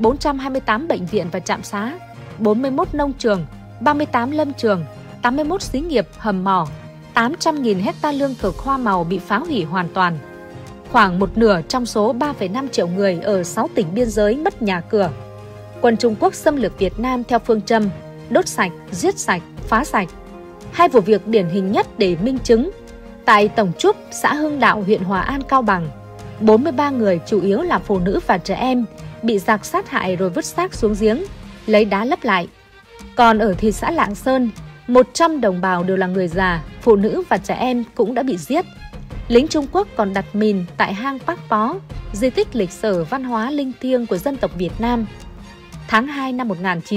428 bệnh viện và trạm xá, 41 nông trường, 38 lâm trường, 81 xí nghiệp, hầm mỏ, 800.000 hecta lương thực hoa màu bị phá hủy hoàn toàn. Khoảng một nửa trong số 3,5 triệu người ở 6 tỉnh biên giới mất nhà cửa. Quân Trung Quốc xâm lược Việt Nam theo phương châm đốt sạch, giết sạch, phá sạch. 2 vụ việc điển hình nhất để minh chứng. Tại Tổng Trúc, xã Hưng Đạo, huyện Hòa An, Cao Bằng, 43 người chủ yếu là phụ nữ và trẻ em bị giặc sát hại rồi vứt xác xuống giếng, lấy đá lấp lại. Còn ở thị xã Lạng Sơn, 100 đồng bào đều là người già, phụ nữ và trẻ em cũng đã bị giết. Lính Trung Quốc còn đặt mìn tại hang Park Pó, di tích lịch sử văn hóa linh thiêng của dân tộc Việt Nam. Tháng 2 năm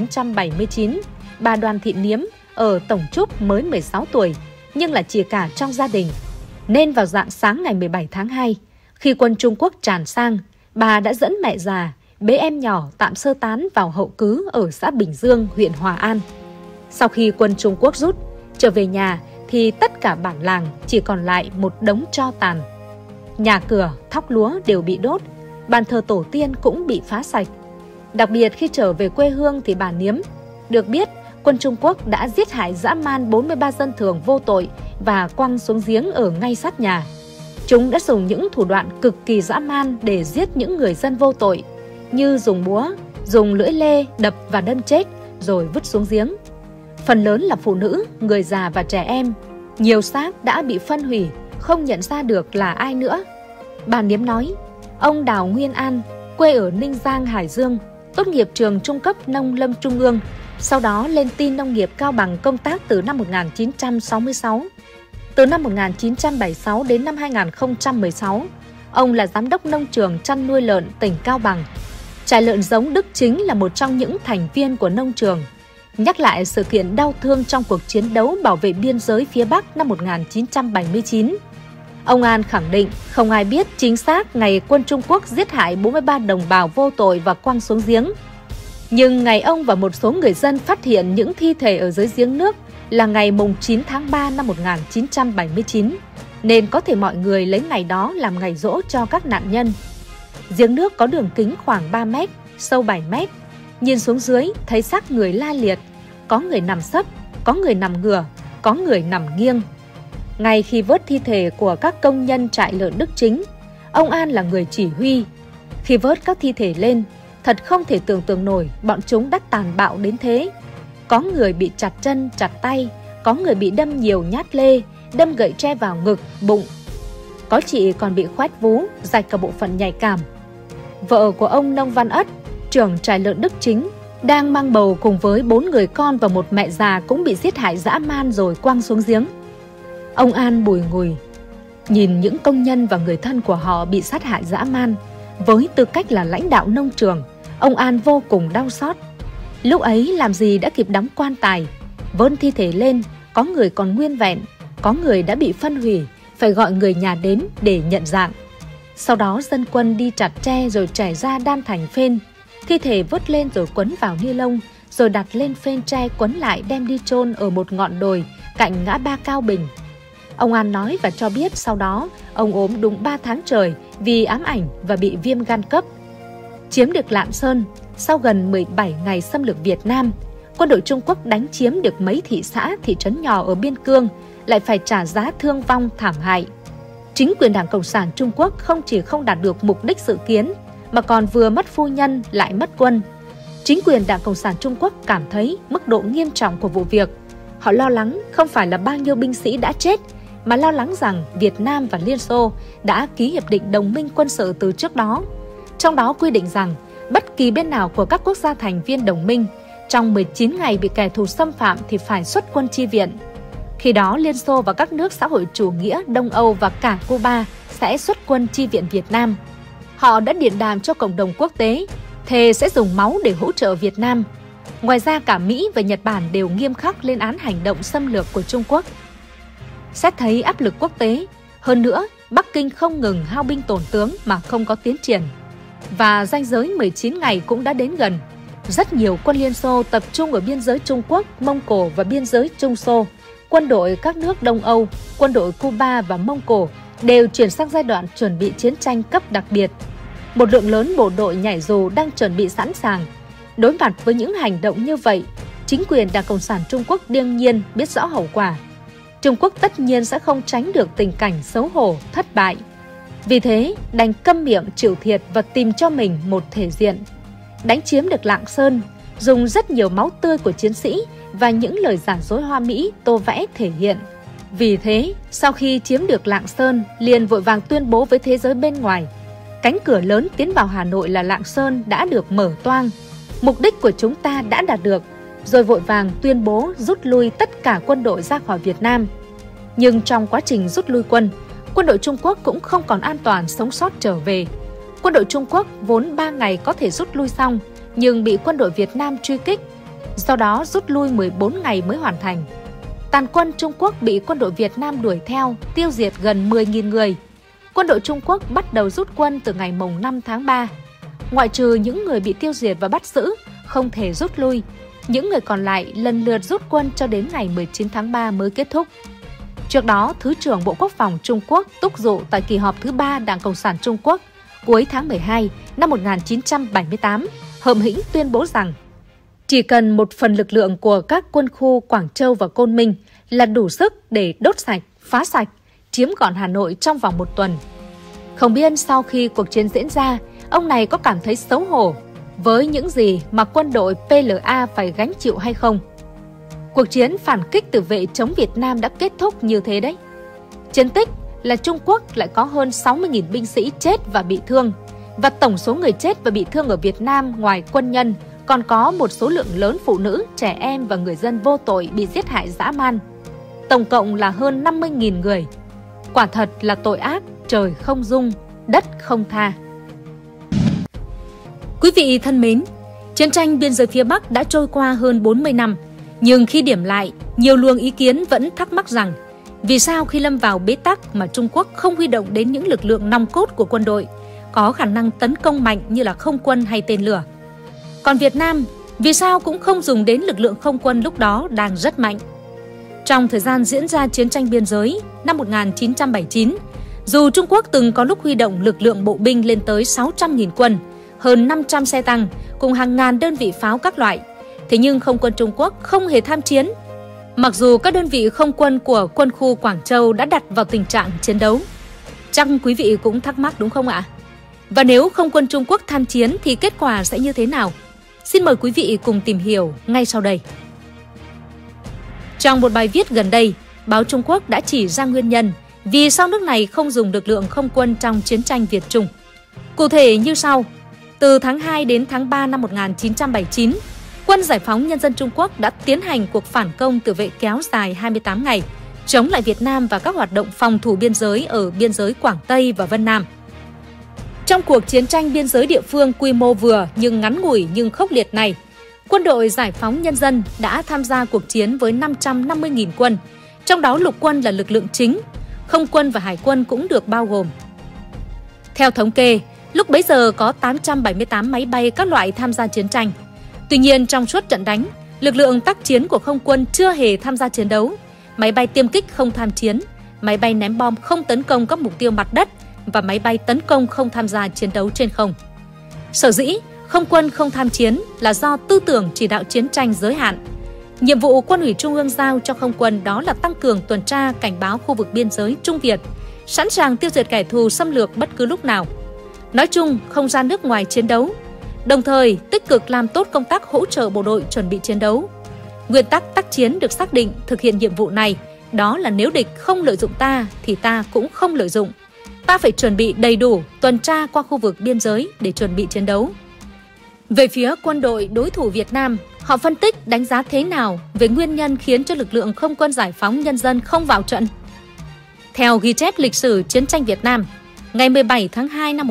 1979, bà Đoàn Thị Niếm ở Tổng Trúc mới 16 tuổi, nhưng là chị cả trong gia đình. Nên vào rạng sáng ngày 17 tháng 2, khi quân Trung Quốc tràn sang, bà đã dẫn mẹ già, bế em nhỏ tạm sơ tán vào hậu cứ ở xã Bình Dương, huyện Hòa An. Sau khi quân Trung Quốc rút, trở về nhà thì tất cả bản làng chỉ còn lại một đống tro tàn. Nhà cửa, thóc lúa đều bị đốt, bàn thờ tổ tiên cũng bị phá sạch. Đặc biệt khi trở về quê hương thì bà Niếm được biết quân Trung Quốc đã giết hại dã man 43 dân thường vô tội và quăng xuống giếng ở ngay sát nhà. Chúng đã dùng những thủ đoạn cực kỳ dã man để giết những người dân vô tội, như dùng búa, dùng lưỡi lê đập và đâm chết rồi vứt xuống giếng. Phần lớn là phụ nữ, người già và trẻ em. Nhiều xác đã bị phân hủy, không nhận ra được là ai nữa. Bà Niếm nói, ông Đào Nguyên An, quê ở Ninh Giang, Hải Dương, tốt nghiệp trường trung cấp nông lâm trung ương, Sau đó lên Tin Nông nghiệp Cao Bằng công tác từ năm 1966. Từ năm 1976 đến năm 2016, ông là giám đốc nông trường chăn nuôi lợn tỉnh Cao Bằng. Trại lợn giống Đức Chính là một trong những thành viên của nông trường. Nhắc lại sự kiện đau thương trong cuộc chiến đấu bảo vệ biên giới phía Bắc năm 1979. Ông An khẳng định không ai biết chính xác ngày quân Trung Quốc giết hại 43 đồng bào vô tội và quăng xuống giếng. Nhưng ngày ông và một số người dân phát hiện những thi thể ở dưới giếng nước là ngày 9 tháng 3 năm 1979, nên có thể mọi người lấy ngày đó làm ngày giỗ cho các nạn nhân. Giếng nước có đường kính khoảng 3 mét, sâu 7 mét. Nhìn xuống dưới thấy xác người la liệt, có người nằm sấp, có người nằm ngửa, có người nằm nghiêng. Ngay khi vớt thi thể của các công nhân trại lợn Đức Chính, ông An là người chỉ huy. Khi vớt các thi thể lên, thật không thể tưởng tượng nổi bọn chúng đã tàn bạo đến thế. Có người bị chặt chân, chặt tay, có người bị đâm nhiều nhát lê, đâm gậy tre vào ngực, bụng. Có chị còn bị khoét vú, rạch cả bộ phận nhạy cảm. Vợ của ông Nông Văn Ất, trưởng trại lợn Đức Chính, đang mang bầu cùng với 4 người con và một mẹ già cũng bị giết hại dã man rồi quăng xuống giếng. Ông An bùi ngùi, nhìn những công nhân và người thân của họ bị sát hại dã man. Với tư cách là lãnh đạo nông trường, ông An vô cùng đau xót. Lúc ấy làm gì đã kịp đóng quan tài, vớt thi thể lên, có người còn nguyên vẹn, có người đã bị phân hủy, phải gọi người nhà đến để nhận dạng. Sau đó dân quân đi chặt tre rồi trải ra đan thành phên. Thi thể vớt lên rồi quấn vào ni lông, rồi đặt lên phên tre quấn lại đem đi chôn ở một ngọn đồi cạnh ngã ba Cao Bình. Ông An nói và cho biết sau đó ông ốm đúng 3 tháng trời vì ám ảnh và bị viêm gan cấp. Chiếm được Lạng Sơn, sau gần 17 ngày xâm lược Việt Nam, quân đội Trung Quốc đánh chiếm được mấy thị xã, thị trấn nhỏ ở biên cương, lại phải trả giá thương vong thảm hại. Chính quyền Đảng Cộng sản Trung Quốc không chỉ không đạt được mục đích dự kiến, mà còn vừa mất phu nhân lại mất quân. Chính quyền Đảng Cộng sản Trung Quốc cảm thấy mức độ nghiêm trọng của vụ việc. Họ lo lắng không phải là bao nhiêu binh sĩ đã chết, mà lo lắng rằng Việt Nam và Liên Xô đã ký hiệp định đồng minh quân sự từ trước đó. Trong đó quy định rằng bất kỳ bên nào của các quốc gia thành viên đồng minh trong 19 ngày bị kẻ thù xâm phạm thì phải xuất quân chi viện. Khi đó Liên Xô và các nước xã hội chủ nghĩa Đông Âu và cả Cuba sẽ xuất quân chi viện Việt Nam. Họ đã điện đàm cho cộng đồng quốc tế, thề sẽ dùng máu để hỗ trợ Việt Nam. Ngoài ra cả Mỹ và Nhật Bản đều nghiêm khắc lên án hành động xâm lược của Trung Quốc. Xét thấy áp lực quốc tế, hơn nữa Bắc Kinh không ngừng hao binh tổn tướng mà không có tiến triển. Và ranh giới 19 ngày cũng đã đến gần. Rất nhiều quân Liên Xô tập trung ở biên giới Trung Quốc, Mông Cổ và biên giới Trung Xô. Quân đội các nước Đông Âu, quân đội Cuba và Mông Cổ đều chuyển sang giai đoạn chuẩn bị chiến tranh cấp đặc biệt. Một lượng lớn bộ đội nhảy dù đang chuẩn bị sẵn sàng. Đối mặt với những hành động như vậy, chính quyền Đảng Cộng sản Trung Quốc đương nhiên biết rõ hậu quả. Trung Quốc tất nhiên sẽ không tránh được tình cảnh xấu hổ, thất bại. Vì thế, đành câm miệng chịu thiệt và tìm cho mình một thể diện. Đánh chiếm được Lạng Sơn, dùng rất nhiều máu tươi của chiến sĩ và những lời giả dối hoa mỹ tô vẽ thể hiện. Vì thế, sau khi chiếm được Lạng Sơn, liền vội vàng tuyên bố với thế giới bên ngoài, cánh cửa lớn tiến vào Hà Nội là Lạng Sơn đã được mở toang, mục đích của chúng ta đã đạt được, rồi vội vàng tuyên bố rút lui tất cả quân đội ra khỏi Việt Nam. Nhưng trong quá trình rút lui quân đội Trung Quốc cũng không còn an toàn sống sót trở về. Quân đội Trung Quốc vốn 3 ngày có thể rút lui xong, nhưng bị quân đội Việt Nam truy kích, do đó rút lui 14 ngày mới hoàn thành. Tàn quân Trung Quốc bị quân đội Việt Nam đuổi theo, tiêu diệt gần 10.000 người. Quân đội Trung Quốc bắt đầu rút quân từ ngày 5 tháng 3. Ngoại trừ những người bị tiêu diệt và bắt giữ, không thể rút lui, những người còn lại lần lượt rút quân cho đến ngày 19 tháng 3 mới kết thúc. Trước đó, Thứ trưởng Bộ Quốc phòng Trung Quốc Túc Dụ tại kỳ họp thứ 3 Đảng Cộng sản Trung Quốc cuối tháng 12 năm 1978 hậm hĩnh tuyên bố rằng chỉ cần một phần lực lượng của các quân khu Quảng Châu và Côn Minh là đủ sức để đốt sạch, phá sạch, chiếm gọn Hà Nội trong vòng 1 tuần. Không biết sau khi cuộc chiến diễn ra, ông này có cảm thấy xấu hổ với những gì mà quân đội PLA phải gánh chịu hay không? Cuộc chiến phản kích từ vệ chống Việt Nam đã kết thúc như thế đấy. Chiến tích là Trung Quốc lại có hơn 60.000 binh sĩ chết và bị thương, và tổng số người chết và bị thương ở Việt Nam ngoài quân nhân còn có một số lượng lớn phụ nữ, trẻ em và người dân vô tội bị giết hại dã man. Tổng cộng là hơn 50.000 người. Quả thật là tội ác, trời không dung, đất không tha. Quý vị thân mến, chiến tranh biên giới phía Bắc đã trôi qua hơn 40 năm. Nhưng khi điểm lại, nhiều luồng ý kiến vẫn thắc mắc rằng vì sao khi lâm vào bế tắc mà Trung Quốc không huy động đến những lực lượng nòng cốt của quân đội, có khả năng tấn công mạnh như là không quân hay tên lửa. Còn Việt Nam, vì sao cũng không dùng đến lực lượng không quân lúc đó đang rất mạnh. Trong thời gian diễn ra chiến tranh biên giới năm 1979, dù Trung Quốc từng có lúc huy động lực lượng bộ binh lên tới 600.000 quân, hơn 500 xe tăng cùng hàng ngàn đơn vị pháo các loại, thế nhưng không quân Trung Quốc không hề tham chiến. Mặc dù các đơn vị không quân của quân khu Quảng Châu đã đặt vào tình trạng chiến đấu. Chắc quý vị cũng thắc mắc đúng không ạ? Và nếu không quân Trung Quốc tham chiến thì kết quả sẽ như thế nào? Xin mời quý vị cùng tìm hiểu ngay sau đây. Trong một bài viết gần đây, báo Trung Quốc đã chỉ ra nguyên nhân vì sao nước này không dùng lực lượng không quân trong chiến tranh Việt-Trung. Cụ thể như sau: từ tháng 2 đến tháng 3 năm 1979, Quân Giải phóng Nhân dân Trung Quốc đã tiến hành cuộc phản công tự vệ kéo dài 28 ngày, chống lại Việt Nam và các hoạt động phòng thủ biên giới ở biên giới Quảng Tây và Vân Nam. Trong cuộc chiến tranh biên giới địa phương quy mô vừa nhưng ngắn ngủi nhưng khốc liệt này, Quân đội Giải phóng Nhân dân đã tham gia cuộc chiến với 550.000 quân, trong đó lục quân là lực lượng chính, không quân và hải quân cũng được bao gồm. Theo thống kê, lúc bấy giờ có 878 máy bay các loại tham gia chiến tranh. Tuy nhiên, trong suốt trận đánh, lực lượng tác chiến của không quân chưa hề tham gia chiến đấu. Máy bay tiêm kích không tham chiến, máy bay ném bom không tấn công các mục tiêu mặt đất và máy bay tấn công không tham gia chiến đấu trên không. Sở dĩ không quân không tham chiến là do tư tưởng chỉ đạo chiến tranh giới hạn. Nhiệm vụ Quân ủy Trung ương giao cho không quân đó là tăng cường tuần tra cảnh báo khu vực biên giới Trung Việt, sẵn sàng tiêu diệt kẻ thù xâm lược bất cứ lúc nào. Nói chung, không ra nước ngoài chiến đấu, đồng thời tích cực làm tốt công tác hỗ trợ bộ đội chuẩn bị chiến đấu. Nguyên tắc tác chiến được xác định thực hiện nhiệm vụ này, đó là nếu địch không lợi dụng ta thì ta cũng không lợi dụng. Ta phải chuẩn bị đầy đủ tuần tra qua khu vực biên giới để chuẩn bị chiến đấu. Về phía quân đội đối thủ Việt Nam, họ phân tích đánh giá thế nào về nguyên nhân khiến cho lực lượng không quân Giải phóng Nhân dân không vào trận? Theo ghi chép lịch sử chiến tranh Việt Nam, ngày 17 tháng 2 năm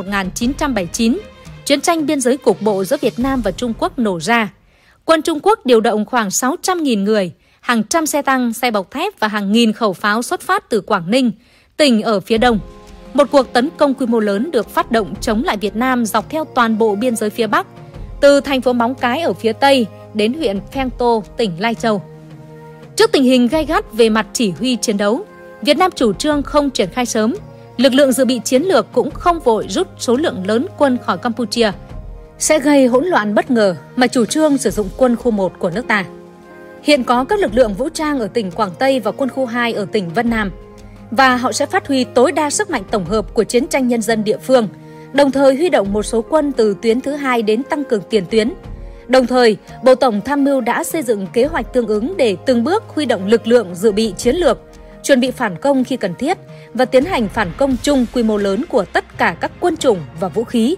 1979, chiến tranh biên giới cục bộ giữa Việt Nam và Trung Quốc nổ ra. Quân Trung Quốc điều động khoảng 600.000 người, hàng trăm xe tăng, xe bọc thép và hàng nghìn khẩu pháo xuất phát từ Quảng Ninh, tỉnh ở phía đông. Một cuộc tấn công quy mô lớn được phát động chống lại Việt Nam dọc theo toàn bộ biên giới phía Bắc, từ thành phố Móng Cái ở phía Tây đến huyện Pheng Tô, tỉnh Lai Châu. Trước tình hình gay gắt về mặt chỉ huy chiến đấu, Việt Nam chủ trương không triển khai sớm. Lực lượng dự bị chiến lược cũng không vội rút số lượng lớn quân khỏi Campuchia, sẽ gây hỗn loạn bất ngờ, mà chủ trương sử dụng quân khu 1 của nước ta. Hiện có các lực lượng vũ trang ở tỉnh Quảng Tây và quân khu 2 ở tỉnh Vân Nam, và họ sẽ phát huy tối đa sức mạnh tổng hợp của chiến tranh nhân dân địa phương, đồng thời huy động một số quân từ tuyến thứ hai đến tăng cường tiền tuyến. Đồng thời, Bộ Tổng Tham mưu đã xây dựng kế hoạch tương ứng để từng bước huy động lực lượng dự bị chiến lược, chuẩn bị phản công khi cần thiết và tiến hành phản công chung quy mô lớn của tất cả các quân chủng và vũ khí.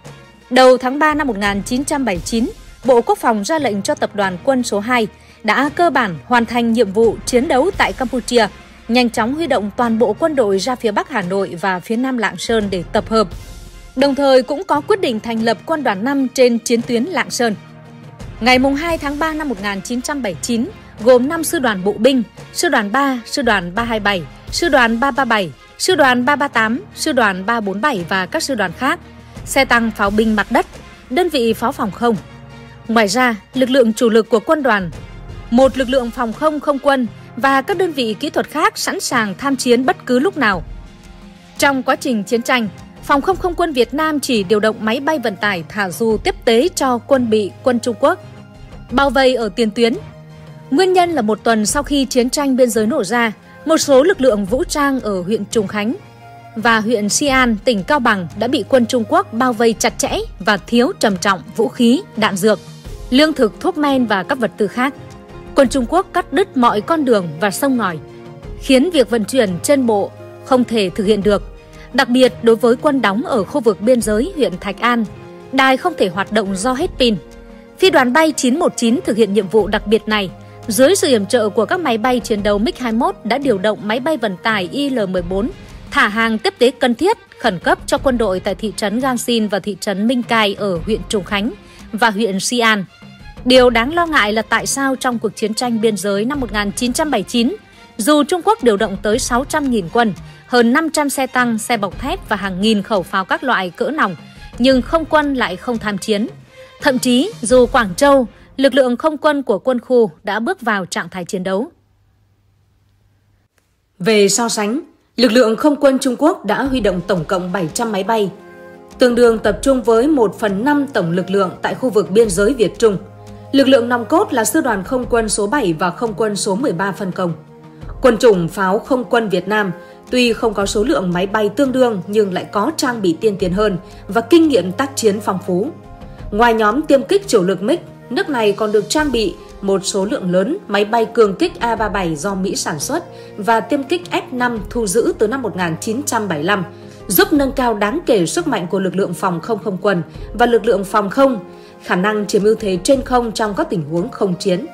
Đầu tháng 3 năm 1979, Bộ Quốc phòng ra lệnh cho Tập đoàn Quân số 2 đã cơ bản hoàn thành nhiệm vụ chiến đấu tại Campuchia, nhanh chóng huy động toàn bộ quân đội ra phía Bắc Hà Nội và phía Nam Lạng Sơn để tập hợp. Đồng thời cũng có quyết định thành lập Quân đoàn 5 trên chiến tuyến Lạng Sơn. Ngày 2 tháng 3 năm 1979, gồm 5 sư đoàn bộ binh, sư đoàn 3, sư đoàn 327, sư đoàn 337, sư đoàn 338, sư đoàn 347 và các sư đoàn khác, xe tăng pháo binh mặt đất, đơn vị pháo phòng không. Ngoài ra, lực lượng chủ lực của quân đoàn, một lực lượng phòng không không quân và các đơn vị kỹ thuật khác sẵn sàng tham chiến bất cứ lúc nào. Trong quá trình chiến tranh, Phòng không không quân Việt Nam chỉ điều động máy bay vận tải thả dù tiếp tế cho quân bị quân Trung Quốc, bao vây ở tiền tuyến. Nguyên nhân là một tuần sau khi chiến tranh biên giới nổ ra, một số lực lượng vũ trang ở huyện Trùng Khánh và huyện Xi An, tỉnh Cao Bằng đã bị quân Trung Quốc bao vây chặt chẽ và thiếu trầm trọng vũ khí, đạn dược, lương thực, thuốc men và các vật tư khác. Quân Trung Quốc cắt đứt mọi con đường và sông ngòi, khiến việc vận chuyển trên bộ không thể thực hiện được. Đặc biệt đối với quân đóng ở khu vực biên giới huyện Thạch An, đài không thể hoạt động do hết pin. Phi đoàn bay 919 thực hiện nhiệm vụ đặc biệt này, dưới sự yểm trợ của các máy bay chiến đấu MiG-21 đã điều động máy bay vận tải Il-14 thả hàng tiếp tế cần thiết khẩn cấp cho quân đội tại thị trấn Gansin và thị trấn Minh Cai ở huyện Trùng Khánh và huyện Xi An. Điều đáng lo ngại là tại sao trong cuộc chiến tranh biên giới năm 1979, dù Trung Quốc điều động tới 600.000 quân, hơn 500 xe tăng, xe bọc thép và hàng nghìn khẩu pháo các loại cỡ nòng, nhưng không quân lại không tham chiến. Thậm chí, dù Quảng Châu, lực lượng không quân của quân khu đã bước vào trạng thái chiến đấu. Về so sánh, lực lượng không quân Trung Quốc đã huy động tổng cộng 700 máy bay, tương đương tập trung với 1/5 tổng lực lượng tại khu vực biên giới Việt Trung. Lực lượng nòng cốt là Sư đoàn Không quân số 7 và Không quân số 13 phân công. Quân chủng pháo không quân Việt Nam tuy không có số lượng máy bay tương đương nhưng lại có trang bị tiên tiến hơn và kinh nghiệm tác chiến phong phú. Ngoài nhóm tiêm kích chủ lực MiG, nước này còn được trang bị một số lượng lớn máy bay cường kích A-37 do Mỹ sản xuất và tiêm kích F-5 thu giữ từ năm 1975, giúp nâng cao đáng kể sức mạnh của lực lượng phòng không không quân và lực lượng phòng không, khả năng chiếm ưu thế trên không trong các tình huống không chiến.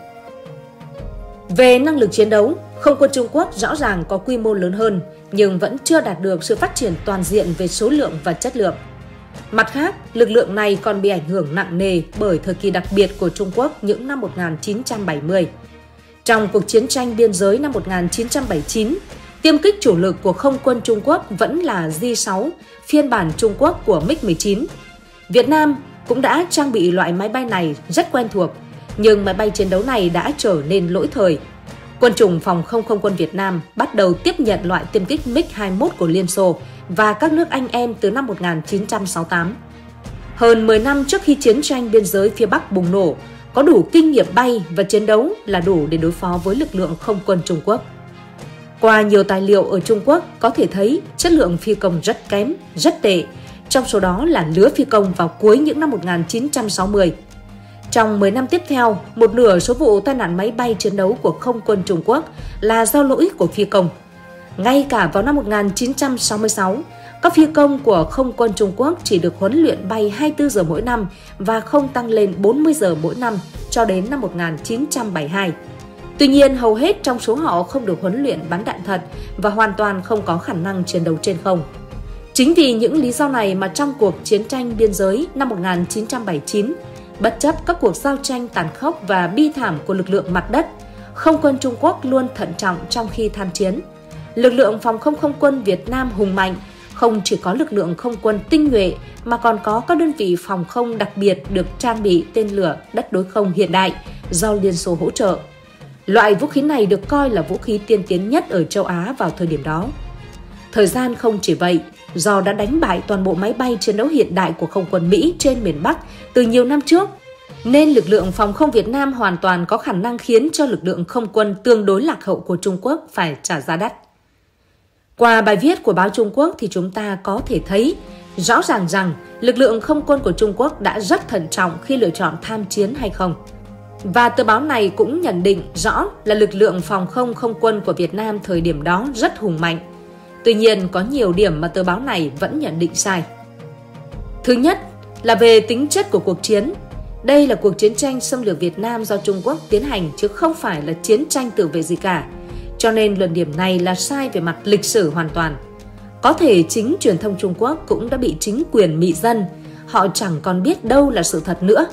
Về năng lực chiến đấu, không quân Trung Quốc rõ ràng có quy mô lớn hơn nhưng vẫn chưa đạt được sự phát triển toàn diện về số lượng và chất lượng. Mặt khác, lực lượng này còn bị ảnh hưởng nặng nề bởi thời kỳ đặc biệt của Trung Quốc những năm 1970. Trong cuộc chiến tranh biên giới năm 1979, tiêm kích chủ lực của không quân Trung Quốc vẫn là J-6, phiên bản Trung Quốc của MiG-19. Việt Nam cũng đã trang bị loại máy bay này rất quen thuộc, nhưng máy bay chiến đấu này đã trở nên lỗi thời. Quân chủng phòng không không quân Việt Nam bắt đầu tiếp nhận loại tiêm kích MiG-21 của Liên Xô và các nước anh em từ năm 1968. Hơn 10 năm trước khi chiến tranh biên giới phía Bắc bùng nổ, có đủ kinh nghiệm bay và chiến đấu là đủ để đối phó với lực lượng không quân Trung Quốc. Qua nhiều tài liệu ở Trung Quốc có thể thấy chất lượng phi công rất kém, rất tệ, trong số đó là lứa phi công vào cuối những năm 1960. Trong 10 năm tiếp theo, một nửa số vụ tai nạn máy bay chiến đấu của không quân Trung Quốc là do lỗi của phi công. Ngay cả vào năm 1966, các phi công của không quân Trung Quốc chỉ được huấn luyện bay 24 giờ mỗi năm và không tăng lên 40 giờ mỗi năm cho đến năm 1972. Tuy nhiên, hầu hết trong số họ không được huấn luyện bắn đạn thật và hoàn toàn không có khả năng chiến đấu trên không. Chính vì những lý do này mà trong cuộc chiến tranh biên giới năm 1979, bất chấp các cuộc giao tranh tàn khốc và bi thảm của lực lượng mặt đất, không quân Trung Quốc luôn thận trọng trong khi tham chiến. Lực lượng phòng không không quân Việt Nam hùng mạnh, không chỉ có lực lượng không quân tinh nhuệ mà còn có các đơn vị phòng không đặc biệt được trang bị tên lửa đất đối không hiện đại do Liên Xô hỗ trợ. Loại vũ khí này được coi là vũ khí tiên tiến nhất ở châu Á vào thời điểm đó. Thời gian không chỉ vậy, do đã đánh bại toàn bộ máy bay chiến đấu hiện đại của không quân Mỹ trên miền Bắc từ nhiều năm trước, nên lực lượng phòng không Việt Nam hoàn toàn có khả năng khiến cho lực lượng không quân tương đối lạc hậu của Trung Quốc phải trả giá đắt. Qua bài viết của báo Trung Quốc thì chúng ta có thể thấy rõ ràng rằng lực lượng không quân của Trung Quốc đã rất thận trọng khi lựa chọn tham chiến hay không. Và tờ báo này cũng nhận định rõ là lực lượng phòng không không quân của Việt Nam thời điểm đó rất hùng mạnh. Tuy nhiên, có nhiều điểm mà tờ báo này vẫn nhận định sai. Thứ nhất là về tính chất của cuộc chiến. Đây là cuộc chiến tranh xâm lược Việt Nam do Trung Quốc tiến hành chứ không phải là chiến tranh tự vệ gì cả. Cho nên luận điểm này là sai về mặt lịch sử hoàn toàn. Có thể chính truyền thông Trung Quốc cũng đã bị chính quyền mị dân, họ chẳng còn biết đâu là sự thật nữa.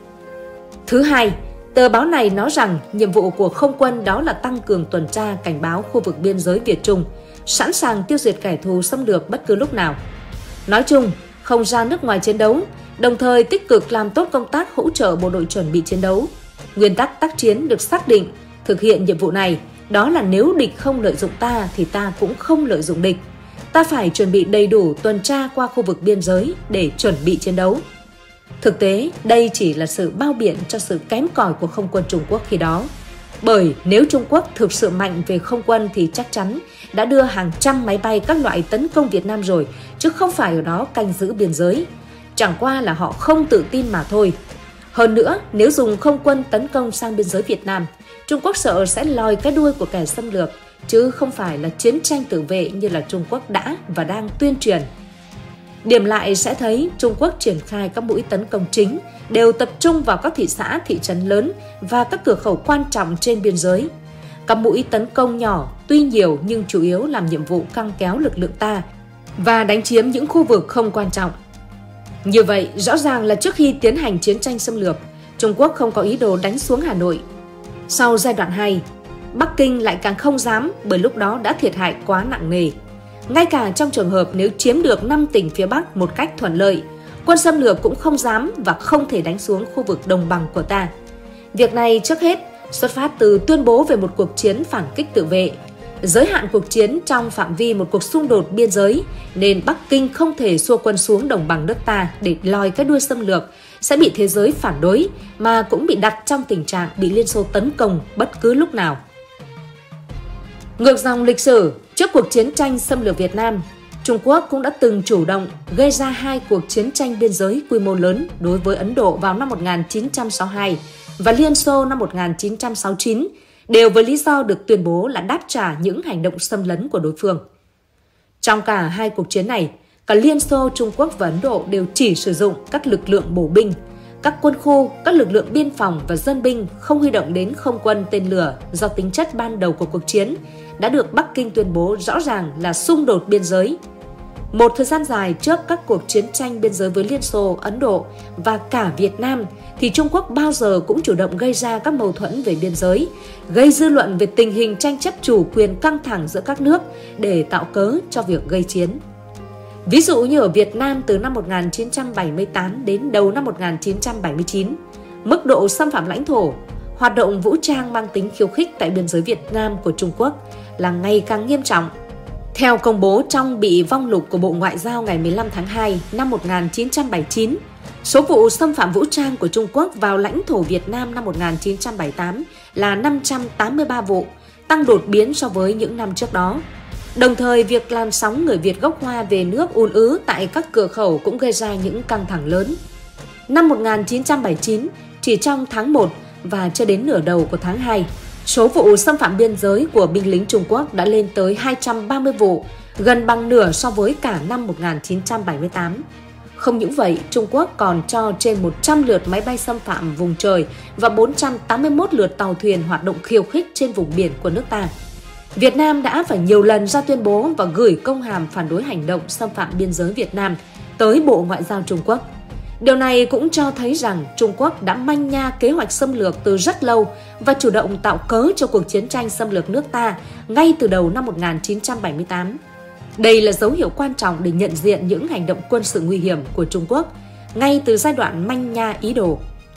Thứ hai, tờ báo này nói rằng nhiệm vụ của không quân đó là tăng cường tuần tra cảnh báo khu vực biên giới Việt Trung, sẵn sàng tiêu diệt kẻ thù xâm lược bất cứ lúc nào. Nói chung, không ra nước ngoài chiến đấu, đồng thời tích cực làm tốt công tác hỗ trợ bộ đội chuẩn bị chiến đấu. Nguyên tắc tác chiến được xác định, thực hiện nhiệm vụ này, đó là nếu địch không lợi dụng ta thì ta cũng không lợi dụng địch. Ta phải chuẩn bị đầy đủ tuần tra qua khu vực biên giới để chuẩn bị chiến đấu. Thực tế, đây chỉ là sự bao biện cho sự kém cỏi của không quân Trung Quốc khi đó. Bởi nếu Trung Quốc thực sự mạnh về không quân thì chắc chắn đã đưa hàng trăm máy bay các loại tấn công Việt Nam rồi, chứ không phải ở đó canh giữ biên giới. Chẳng qua là họ không tự tin mà thôi. Hơn nữa, nếu dùng không quân tấn công sang biên giới Việt Nam, Trung Quốc sợ sẽ lòi cái đuôi của kẻ xâm lược, chứ không phải là chiến tranh tự vệ như là Trung Quốc đã và đang tuyên truyền. Điểm lại sẽ thấy Trung Quốc triển khai các mũi tấn công chính đều tập trung vào các thị xã, thị trấn lớn và các cửa khẩu quan trọng trên biên giới. Các mũi tấn công nhỏ tuy nhiều nhưng chủ yếu làm nhiệm vụ căng kéo lực lượng ta và đánh chiếm những khu vực không quan trọng. Như vậy, rõ ràng là trước khi tiến hành chiến tranh xâm lược, Trung Quốc không có ý đồ đánh xuống Hà Nội. Sau giai đoạn 2, Bắc Kinh lại càng không dám bởi lúc đó đã thiệt hại quá nặng nề. Ngay cả trong trường hợp nếu chiếm được 5 tỉnh phía Bắc một cách thuận lợi, quân xâm lược cũng không dám và không thể đánh xuống khu vực đồng bằng của ta. Việc này trước hết xuất phát từ tuyên bố về một cuộc chiến phản kích tự vệ, giới hạn cuộc chiến trong phạm vi một cuộc xung đột biên giới, nên Bắc Kinh không thể xua quân xuống đồng bằng nước ta để lòi cái đuôi xâm lược, sẽ bị thế giới phản đối mà cũng bị đặt trong tình trạng bị Liên Xô tấn công bất cứ lúc nào. Ngược dòng lịch sử, trước cuộc chiến tranh xâm lược Việt Nam, Trung Quốc cũng đã từng chủ động gây ra 2 cuộc chiến tranh biên giới quy mô lớn đối với Ấn Độ vào năm 1962 và Liên Xô năm 1969, đều với lý do được tuyên bố là đáp trả những hành động xâm lấn của đối phương. Trong cả 2 cuộc chiến này, cả Liên Xô, Trung Quốc và Ấn Độ đều chỉ sử dụng các lực lượng bổ binh, các quân khu, các lực lượng biên phòng và dân binh, không huy động đến không quân tên lửa do tính chất ban đầu của cuộc chiến đã được Bắc Kinh tuyên bố rõ ràng là xung đột biên giới. Một thời gian dài trước các cuộc chiến tranh biên giới với Liên Xô, Ấn Độ và cả Việt Nam thì Trung Quốc bao giờ cũng chủ động gây ra các mâu thuẫn về biên giới, gây dư luận về tình hình tranh chấp chủ quyền căng thẳng giữa các nước để tạo cớ cho việc gây chiến. Ví dụ như ở Việt Nam từ năm 1978 đến đầu năm 1979, mức độ xâm phạm lãnh thổ, hoạt động vũ trang mang tính khiêu khích tại biên giới Việt Nam của Trung Quốc là ngày càng nghiêm trọng. Theo công bố trong bị vong lục của Bộ Ngoại giao ngày 15 tháng 2 năm 1979, số vụ xâm phạm vũ trang của Trung Quốc vào lãnh thổ Việt Nam năm 1978 là 583 vụ, tăng đột biến so với những năm trước đó. Đồng thời, việc làn sóng người Việt gốc Hoa về nước ùn ứ tại các cửa khẩu cũng gây ra những căng thẳng lớn. Năm 1979, chỉ trong tháng 1 và cho đến nửa đầu của tháng 2, số vụ xâm phạm biên giới của binh lính Trung Quốc đã lên tới 230 vụ, gần bằng nửa so với cả năm 1978. Không những vậy, Trung Quốc còn cho trên 100 lượt máy bay xâm phạm vùng trời và 481 lượt tàu thuyền hoạt động khiêu khích trên vùng biển của nước ta. Việt Nam đã phải nhiều lần ra tuyên bố và gửi công hàm phản đối hành động xâm phạm biên giới Việt Nam tới Bộ Ngoại giao Trung Quốc. Điều này cũng cho thấy rằng Trung Quốc đã manh nha kế hoạch xâm lược từ rất lâu và chủ động tạo cớ cho cuộc chiến tranh xâm lược nước ta ngay từ đầu năm 1978. Đây là dấu hiệu quan trọng để nhận diện những hành động quân sự nguy hiểm của Trung Quốc ngay từ giai đoạn manh nha ý đồ.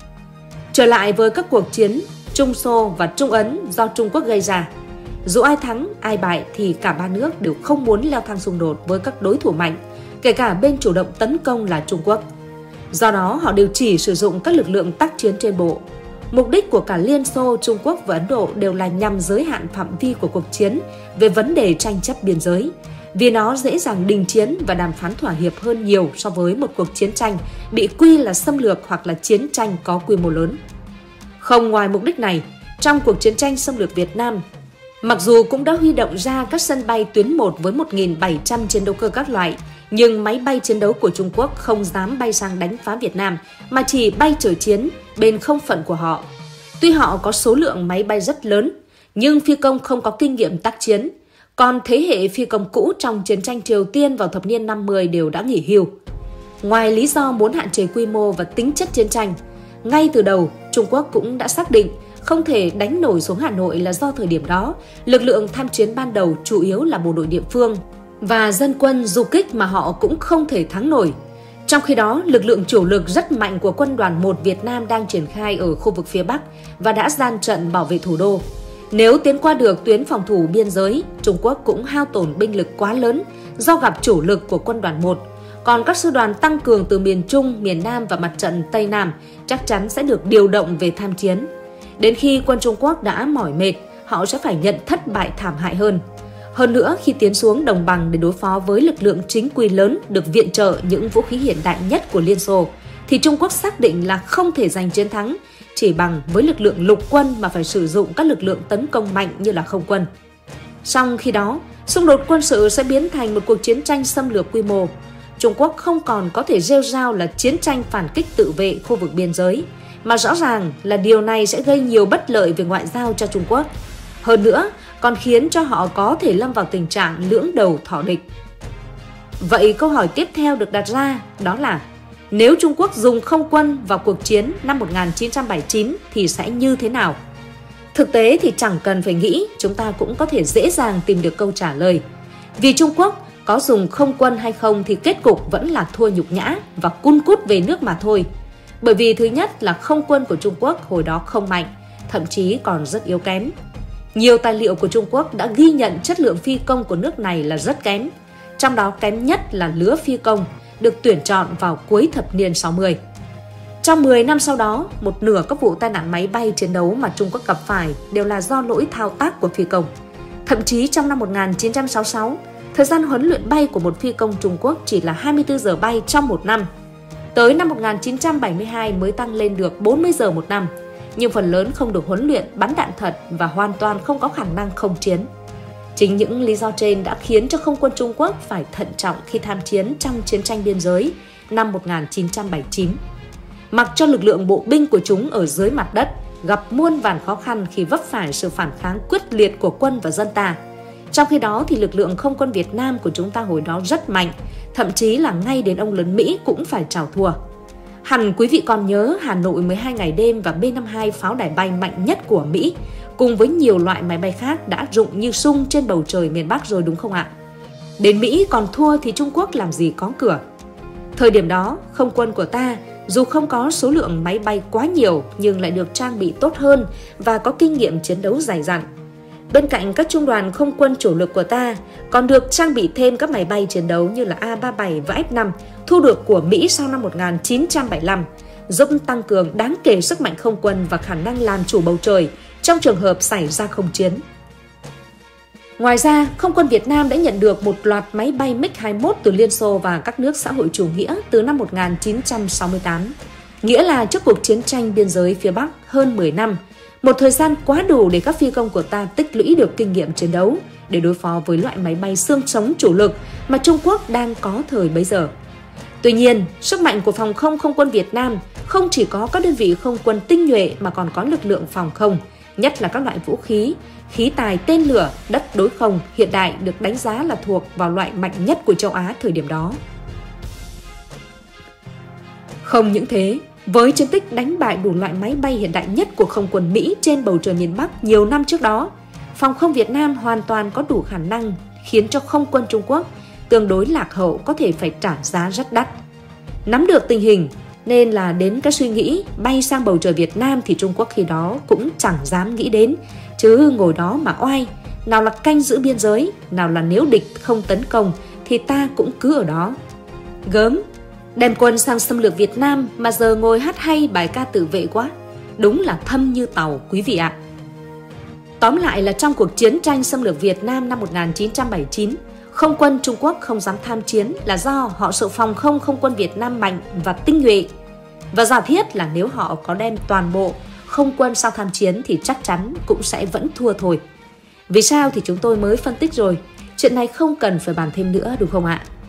Trở lại với các cuộc chiến Trung Xô và Trung Ấn do Trung Quốc gây ra, dù ai thắng, ai bại thì cả ba nước đều không muốn leo thang xung đột với các đối thủ mạnh, kể cả bên chủ động tấn công là Trung Quốc. Do đó, họ đều chỉ sử dụng các lực lượng tác chiến trên bộ. Mục đích của cả Liên Xô, Trung Quốc và Ấn Độ đều là nhằm giới hạn phạm vi của cuộc chiến về vấn đề tranh chấp biên giới, vì nó dễ dàng đình chiến và đàm phán thỏa hiệp hơn nhiều so với một cuộc chiến tranh bị quy là xâm lược hoặc là chiến tranh có quy mô lớn. Không ngoài mục đích này, trong cuộc chiến tranh xâm lược Việt Nam, mặc dù cũng đã huy động ra các sân bay tuyến 1 với 1.700 chiến đấu cơ các loại, nhưng máy bay chiến đấu của Trung Quốc không dám bay sang đánh phá Việt Nam mà chỉ bay chở chiến bên không phận của họ. Tuy họ có số lượng máy bay rất lớn, nhưng phi công không có kinh nghiệm tác chiến. Còn thế hệ phi công cũ trong chiến tranh Triều Tiên vào thập niên 50 đều đã nghỉ hưu. Ngoài lý do muốn hạn chế quy mô và tính chất chiến tranh, ngay từ đầu Trung Quốc cũng đã xác định không thể đánh nổi xuống Hà Nội là do thời điểm đó, lực lượng tham chiến ban đầu chủ yếu là bộ đội địa phương và dân quân du kích mà họ cũng không thể thắng nổi. Trong khi đó, lực lượng chủ lực rất mạnh của Quân đoàn 1 Việt Nam đang triển khai ở khu vực phía Bắc và đã gian trận bảo vệ thủ đô. Nếu tiến qua được tuyến phòng thủ biên giới, Trung Quốc cũng hao tổn binh lực quá lớn do gặp chủ lực của Quân đoàn 1. Còn các sư đoàn tăng cường từ miền Trung, miền Nam và mặt trận Tây Nam chắc chắn sẽ được điều động về tham chiến. Đến khi quân Trung Quốc đã mỏi mệt, họ sẽ phải nhận thất bại thảm hại hơn. Hơn nữa, khi tiến xuống đồng bằng để đối phó với lực lượng chính quy lớn được viện trợ những vũ khí hiện đại nhất của Liên Xô, thì Trung Quốc xác định là không thể giành chiến thắng chỉ bằng với lực lượng lục quân mà phải sử dụng các lực lượng tấn công mạnh như là không quân. Song khi đó, xung đột quân sự sẽ biến thành một cuộc chiến tranh xâm lược quy mô. Trung Quốc không còn có thể rêu rao là chiến tranh phản kích tự vệ khu vực biên giới, mà rõ ràng là điều này sẽ gây nhiều bất lợi về ngoại giao cho Trung Quốc. Hơn nữa, còn khiến cho họ có thể lâm vào tình trạng lưỡng đầu thọ địch. Vậy câu hỏi tiếp theo được đặt ra đó là nếu Trung Quốc dùng không quân vào cuộc chiến năm 1979 thì sẽ như thế nào? Thực tế thì chẳng cần phải nghĩ, chúng ta cũng có thể dễ dàng tìm được câu trả lời. Vì Trung Quốc có dùng không quân hay không thì kết cục vẫn là thua nhục nhã và cun cút về nước mà thôi. Bởi vì thứ nhất là không quân của Trung Quốc hồi đó không mạnh, thậm chí còn rất yếu kém. Nhiều tài liệu của Trung Quốc đã ghi nhận chất lượng phi công của nước này là rất kém. Trong đó kém nhất là lứa phi công được tuyển chọn vào cuối thập niên 60. Trong 10 năm sau đó, một nửa các vụ tai nạn máy bay chiến đấu mà Trung Quốc gặp phải đều là do lỗi thao tác của phi công. Thậm chí trong năm 1966, thời gian huấn luyện bay của một phi công Trung Quốc chỉ là 24 giờ bay trong một năm. Tới năm 1972 mới tăng lên được 40 giờ một năm, nhưng phần lớn không được huấn luyện bắn đạn thật và hoàn toàn không có khả năng không chiến. Chính những lý do trên đã khiến cho không quân Trung Quốc phải thận trọng khi tham chiến trong chiến tranh biên giới năm 1979. Mặc cho lực lượng bộ binh của chúng ở dưới mặt đất gặp muôn vàn khó khăn khi vấp phải sự phản kháng quyết liệt của quân và dân ta. Trong khi đó thì lực lượng không quân Việt Nam của chúng ta hồi đó rất mạnh, thậm chí là ngay đến ông lớn Mỹ cũng phải chào thua. Hẳn quý vị còn nhớ Hà Nội 12 ngày đêm và B-52 pháo đài bay mạnh nhất của Mỹ cùng với nhiều loại máy bay khác đã rụng như sung trên bầu trời miền Bắc rồi đúng không ạ? Đến Mỹ còn thua thì Trung Quốc làm gì có cửa. Thời điểm đó, không quân của ta dù không có số lượng máy bay quá nhiều nhưng lại được trang bị tốt hơn và có kinh nghiệm chiến đấu dày dặn. Bên cạnh các trung đoàn không quân chủ lực của ta còn được trang bị thêm các máy bay chiến đấu như là A-37 và F-5 thu được của Mỹ sau năm 1975, giúp tăng cường đáng kể sức mạnh không quân và khả năng làm chủ bầu trời trong trường hợp xảy ra không chiến. Ngoài ra, không quân Việt Nam đã nhận được một loạt máy bay MiG-21 từ Liên Xô và các nước xã hội chủ nghĩa từ năm 1968. Nghĩa là trước cuộc chiến tranh biên giới phía Bắc hơn 10 năm, một thời gian quá đủ để các phi công của ta tích lũy được kinh nghiệm chiến đấu để đối phó với loại máy bay xương sống chủ lực mà Trung Quốc đang có thời bấy giờ. Tuy nhiên, sức mạnh của phòng không không quân Việt Nam không chỉ có các đơn vị không quân tinh nhuệ mà còn có lực lượng phòng không, nhất là các loại vũ khí, khí tài tên lửa, đất đối không hiện đại được đánh giá là thuộc vào loại mạnh nhất của châu Á thời điểm đó. Không những thế, với chiến tích đánh bại đủ loại máy bay hiện đại nhất của không quân Mỹ trên bầu trời miền Bắc nhiều năm trước đó, phòng không Việt Nam hoàn toàn có đủ khả năng khiến cho không quân Trung Quốc tương đối lạc hậu có thể phải trả giá rất đắt. Nắm được tình hình nên là đến cái suy nghĩ bay sang bầu trời Việt Nam thì Trung Quốc khi đó cũng chẳng dám nghĩ đến, chứ ngồi đó mà oai, nào là canh giữ biên giới, nào là nếu địch không tấn công thì ta cũng cứ ở đó. Gớm, đem quân sang xâm lược Việt Nam mà giờ ngồi hát hay bài ca tự vệ quá, đúng là thâm như tàu quý vị ạ. Tóm lại là trong cuộc chiến tranh xâm lược Việt Nam năm 1979, không quân Trung Quốc không dám tham chiến là do họ sợ phòng không không quân Việt Nam mạnh và tinh nhuệ. Và giả thiết là nếu họ có đem toàn bộ không quân sang tham chiến thì chắc chắn cũng sẽ vẫn thua thôi. Vì sao thì chúng tôi mới phân tích rồi, chuyện này không cần phải bàn thêm nữa đúng không ạ?